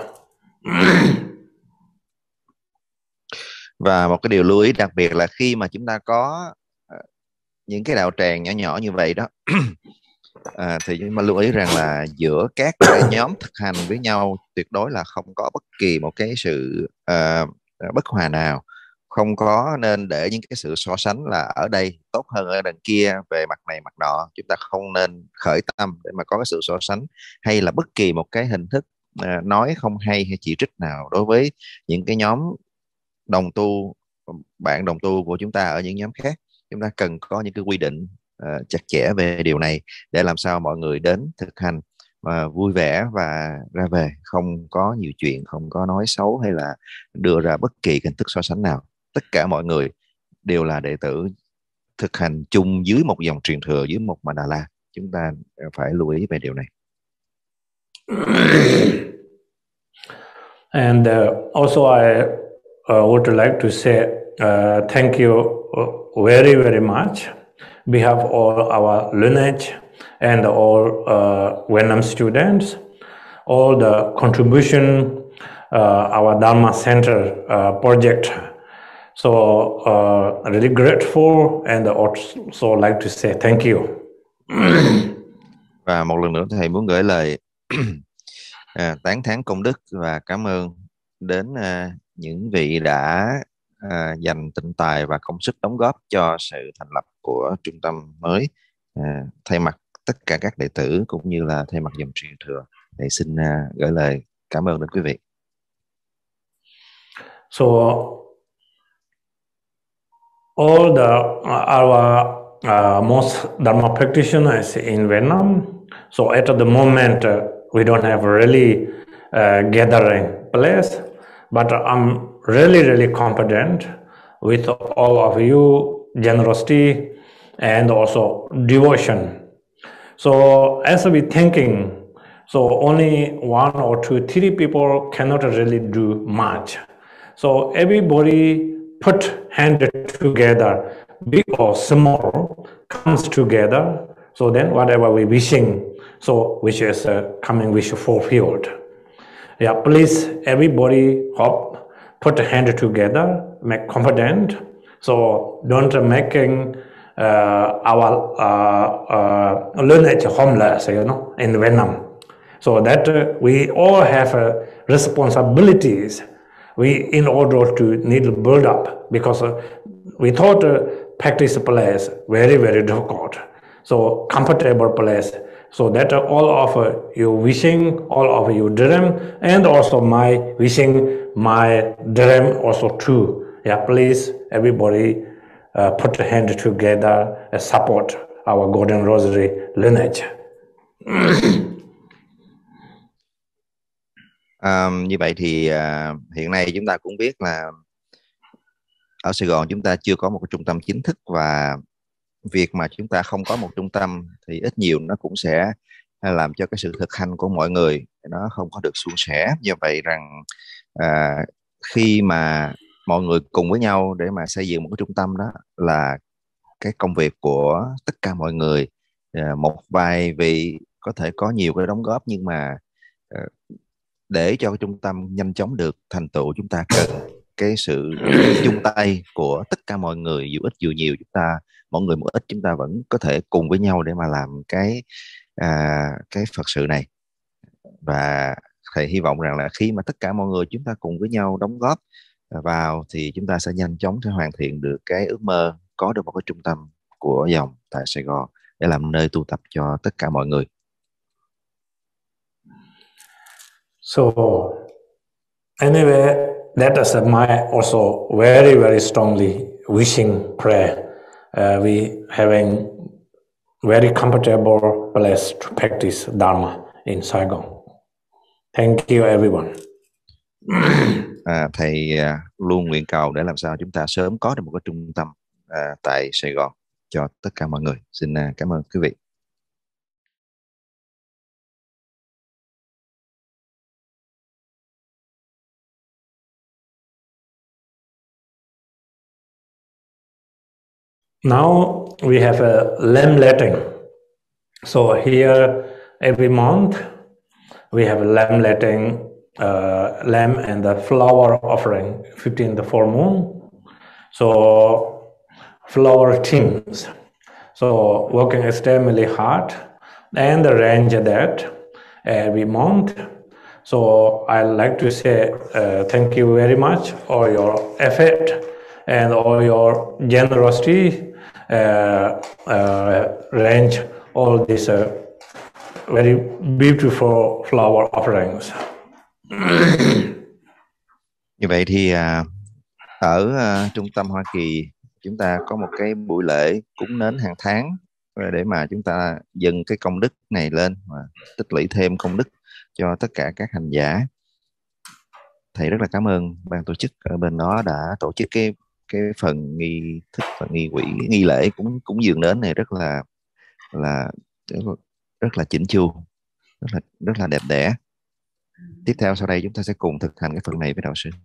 Và một cái điều lưu ý đặc biệt là khi mà chúng ta có những cái đạo tràng nhỏ nhỏ như vậy đó thì chúng ta lưu ý rằng là giữa các cái nhóm thực hành với nhau tuyệt đối là không có bất kỳ một cái sự bất hòa nào, không có nên để những cái sự so sánh là ở đây tốt hơn ở đằng kia về mặt này mặt nọ. Chúng ta không nên khởi tâm để mà có cái sự so sánh hay là bất kỳ một cái hình thức nói không hay hay chỉ trích nào đối với những cái nhóm đồng tu, bạn đồng tu của chúng ta ở những nhóm khác. Chúng ta cần có những cái quy định chặt chẽ về điều này để làm sao mọi người đến thực hành vui vẻ và ra về, không có nhiều chuyện, không có nói xấu hay là đưa ra bất kỳ hình thức so sánh nào. Tất cả mọi người đều là đệ tử thực hành chung dưới một dòng truyền thừa, dưới một Mandala. Chúng ta phải lưu ý về điều này. And also I would like to say thank you very, very much on behalf of all our lineage and all Vietnam students, all the contribution our Dharma Center project. So really grateful and also like to say thank you. Và một lần nữa thầy muốn gửi lời tán thán công đức và cảm ơn đến những vị đã dành tinh tài và công sức đóng góp cho sự thành lập của trung tâm mới. Thay mặt tất cả các đệ tử cũng như là thay mặt dòng truyền thừa, thầy xin gửi lời cảm ơn đến quý vị. So all our most Dharma practitioners in Vietnam, so at the moment we don't have really gathering place, but I'm really confident with all of you generosity and also devotion. So as we thinking, so only 1 or 2, 3 people cannot really do much. So everybody put hand together, big or small, comes together. So then whatever we wishing, so which is coming wish fulfilled. Yeah, please everybody hope, put hand together, make confident. So don't making our lineage homeless, in Vietnam. So that we all have responsibilities. We in order to need to build up, because we thought practice place very difficult. So comfortable place. So that all of you wishing, all of you dream, and also my wishing, my dream also too. Yeah, please everybody put a hand together and support our Golden Rosary lineage. Như vậy thì hiện nay chúng ta cũng biết là ở Sài Gòn chúng ta chưa có một cái trung tâm chính thức, và việc mà chúng ta không có một trung tâm thì ít nhiều nó cũng sẽ làm cho cái sự thực hành của mọi người nó không có được suôn sẻ. Do vậy rằng khi mà mọi người cùng với nhau để mà xây dựng một cái trung tâm, đó là cái công việc của tất cả mọi người. Một vài vị có thể có nhiều cái đóng góp, nhưng mà để cho cái trung tâm nhanh chóng được thành tựu, chúng ta cần cái sự chung tay của tất cả mọi người, dù ít dù nhiều. Mọi người một ít, chúng ta vẫn có thể cùng với nhau để mà làm cái Phật sự này. Và thầy hy vọng rằng là khi mà tất cả mọi người chúng ta cùng với nhau đóng góp vào, thì chúng ta sẽ nhanh chóng sẽ hoàn thiện được cái ước mơ có được một cái trung tâm của dòng tại Sài Gòn để làm nơi tu tập cho tất cả mọi người. So anyway, that is my also very strongly wishing prayer. We having very comfortable place to practice Dharma in Saigon. Thank you everyone. Thầy luôn nguyện cầu để làm sao chúng ta sớm có được một cái trung tâm tại Sài Gòn cho tất cả mọi người. Xin cảm ơn quý vị. Now we have a lamb letting. So here every month we have a lamb letting, lamb and the flower offering, 15th full moon. So flower teams. So working extremely hard and arrange that every month. So I like to say thank you very much for your effort and all your generosity. Arrange all these very beautiful flower offerings. Như vậy thì ở Trung tâm Hoa Kỳ chúng ta có một cái buổi lễ cúng nến hàng tháng để mà chúng ta dâng cái công đức này lên và tích lũy thêm công đức cho tất cả các hành giả. Thầy rất là cảm ơn ban tổ chức ở bên đó đã tổ chức cái phần nghi thức và nghi quỹ nghi lễ cúng dường nến này rất là rất là chỉnh chu, rất là đẹp đẽ. Tiếp theo sau đây chúng ta sẽ cùng thực hành cái phần này với đạo sư.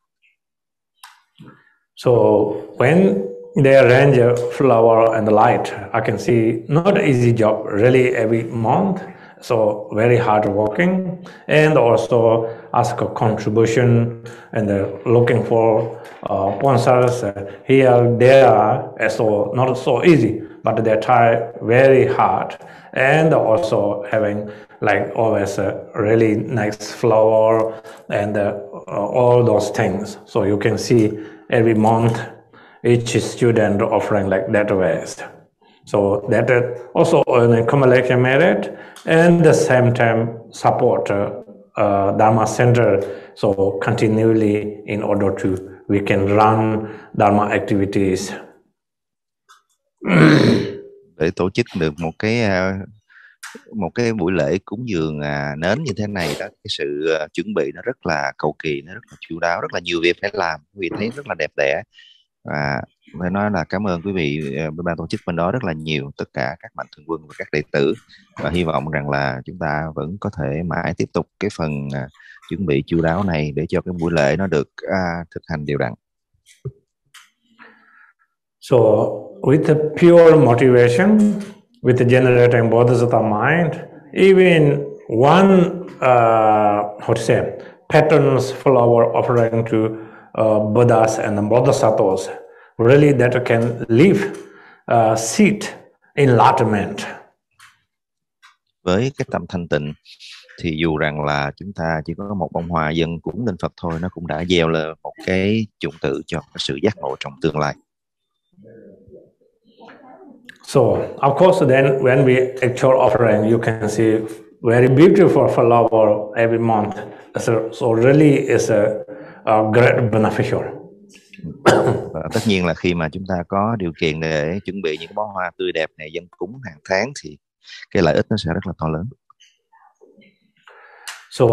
So when they arrange a flower and the light, I can see not an easy job really every month. So very hard working, and also ask a contribution and looking for sponsors here, there. So not so easy, but they try very hard, and also having like always a really nice flower and all those things. So you can see every month each student offering like that waste. So that also an accumulation merit, and at the same time support Dharma Center so continually in order to we can run Dharma activities. Để tổ chức được một cái buổi lễ cúng dường nến như thế này đó, cái sự chuẩn bị nó rất là cầu kỳ, nó rất là chu đáo, rất là nhiều việc phải làm, quý vị thấy rất là đẹp đẽ. Và phải nói là cảm ơn quý vị bên ban tổ chức bên đó rất là nhiều, tất cả các mạnh thường quân và các đệ tử, và hy vọng rằng là chúng ta vẫn có thể mãi tiếp tục cái phần chuẩn bị chu đáo này để cho cái buổi lễ nó được thực hành đều đặn. So with the pure motivation, with the generating bodhisattva mind, even one how to say patterns flower offering to Buddhas and the Bodhisattvas, really that can leave seed enlightenment. Với cái tâm thanh tịnh thì dù rằng là chúng ta chỉ có một bông hoa dâng cúng lên Phật thôi, nó cũng đã gieo lên một cái chủng tử cho cái sự giác ngộ trong tương lai. So of course then when we actual offering, you can see very beautiful flower every month. So really is a great beneficial. Và tất nhiên là khi mà chúng ta có điều kiện để chuẩn bị những bó hoa tươi đẹp này dâng cúng hàng tháng thì cái lợi ích nó sẽ rất là to lớn. So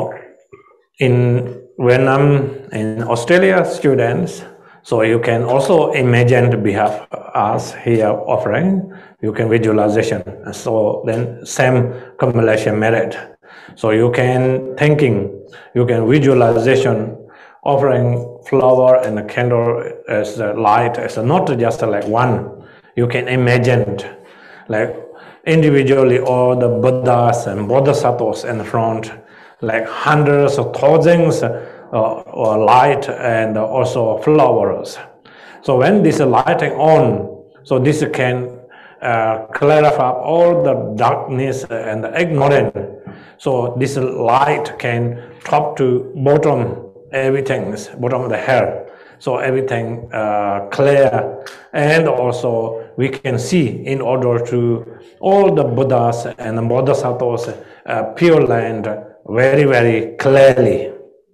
when I'm in Australia students, so you can also imagine to behalf us here offering, you can visualization. So then same accumulation merit. So you can thinking, you can visualization offering flower and a candle as a light, as a, not just like one. You can imagine like individually all the Buddhas and Bodhisattvas in the front, like hundreds of thousands or light and also flowers. So when this lighting on, so this can clarify all the darkness and the ignorance. So this light can top to bottom everything, bottom of the hair. So everything clear, and also we can see in order to all the Buddhas and the Bodhisattvas pure land very very clearly.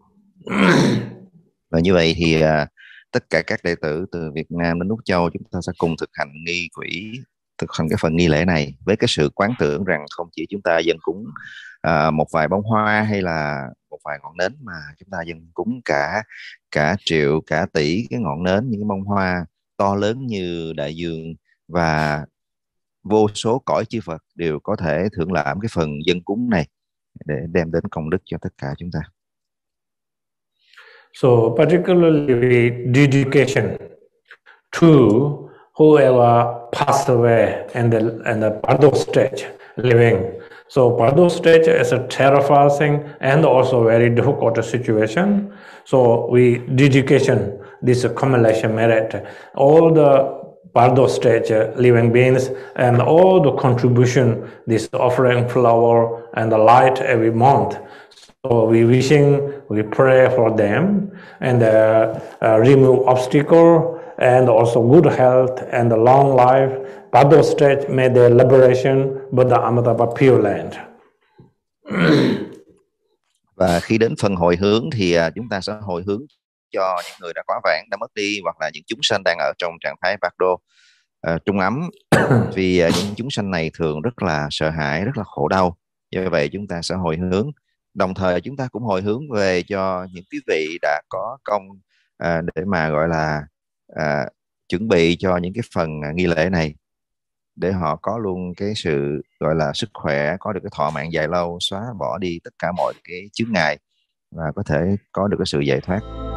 Và như vậy thì tất cả các đệ tử từ Việt Nam đến Úc Châu chúng ta sẽ cùng thực hành nghi quỹ, thực hành cái phần nghi lễ này với cái sự quán tưởng rằng không chỉ chúng ta dâng cúng một vài bông hoa hay là một vài ngọn nến, mà chúng ta dâng cúng cả triệu, cả tỷ cái ngọn nến, những cái bông hoa to lớn như đại dương, và vô số cõi chư Phật đều có thể thưởng lãm cái phần dâng cúng này để đem đến công đức cho tất cả chúng ta. So particularly with dedication to whoever passed away in the Bardo stage living. So Bardo stage is a terrifying and also very difficult situation. So we dedication this accumulation merit, all the Bardo stage living beings and all the contribution, this offering flower and the light every month. So we pray for them and remove obstacle and also good health and a long life. Bardo stage may their liberation, Buddha Amitabha Pure Land. Và khi đến phần hồi hướng thì chúng ta sẽ hồi hướng cho những người đã quá vãng, đã mất đi, hoặc là những chúng sanh đang ở trong trạng thái Bardo. trung ấm, vì những chúng sanh này thường rất là sợ hãi, rất là khổ đau. Do vậy chúng ta sẽ hồi hướng, đồng thời chúng ta cũng hồi hướng về cho những quý vị đã có công để mà gọi là à, chuẩn bị cho những cái phần nghi lễ này, để họ có luôn cái sự gọi là sức khỏe, có được cái thọ mạng dài lâu, xóa bỏ đi tất cả mọi cái chướng ngại và có thể có được cái sự giải thoát.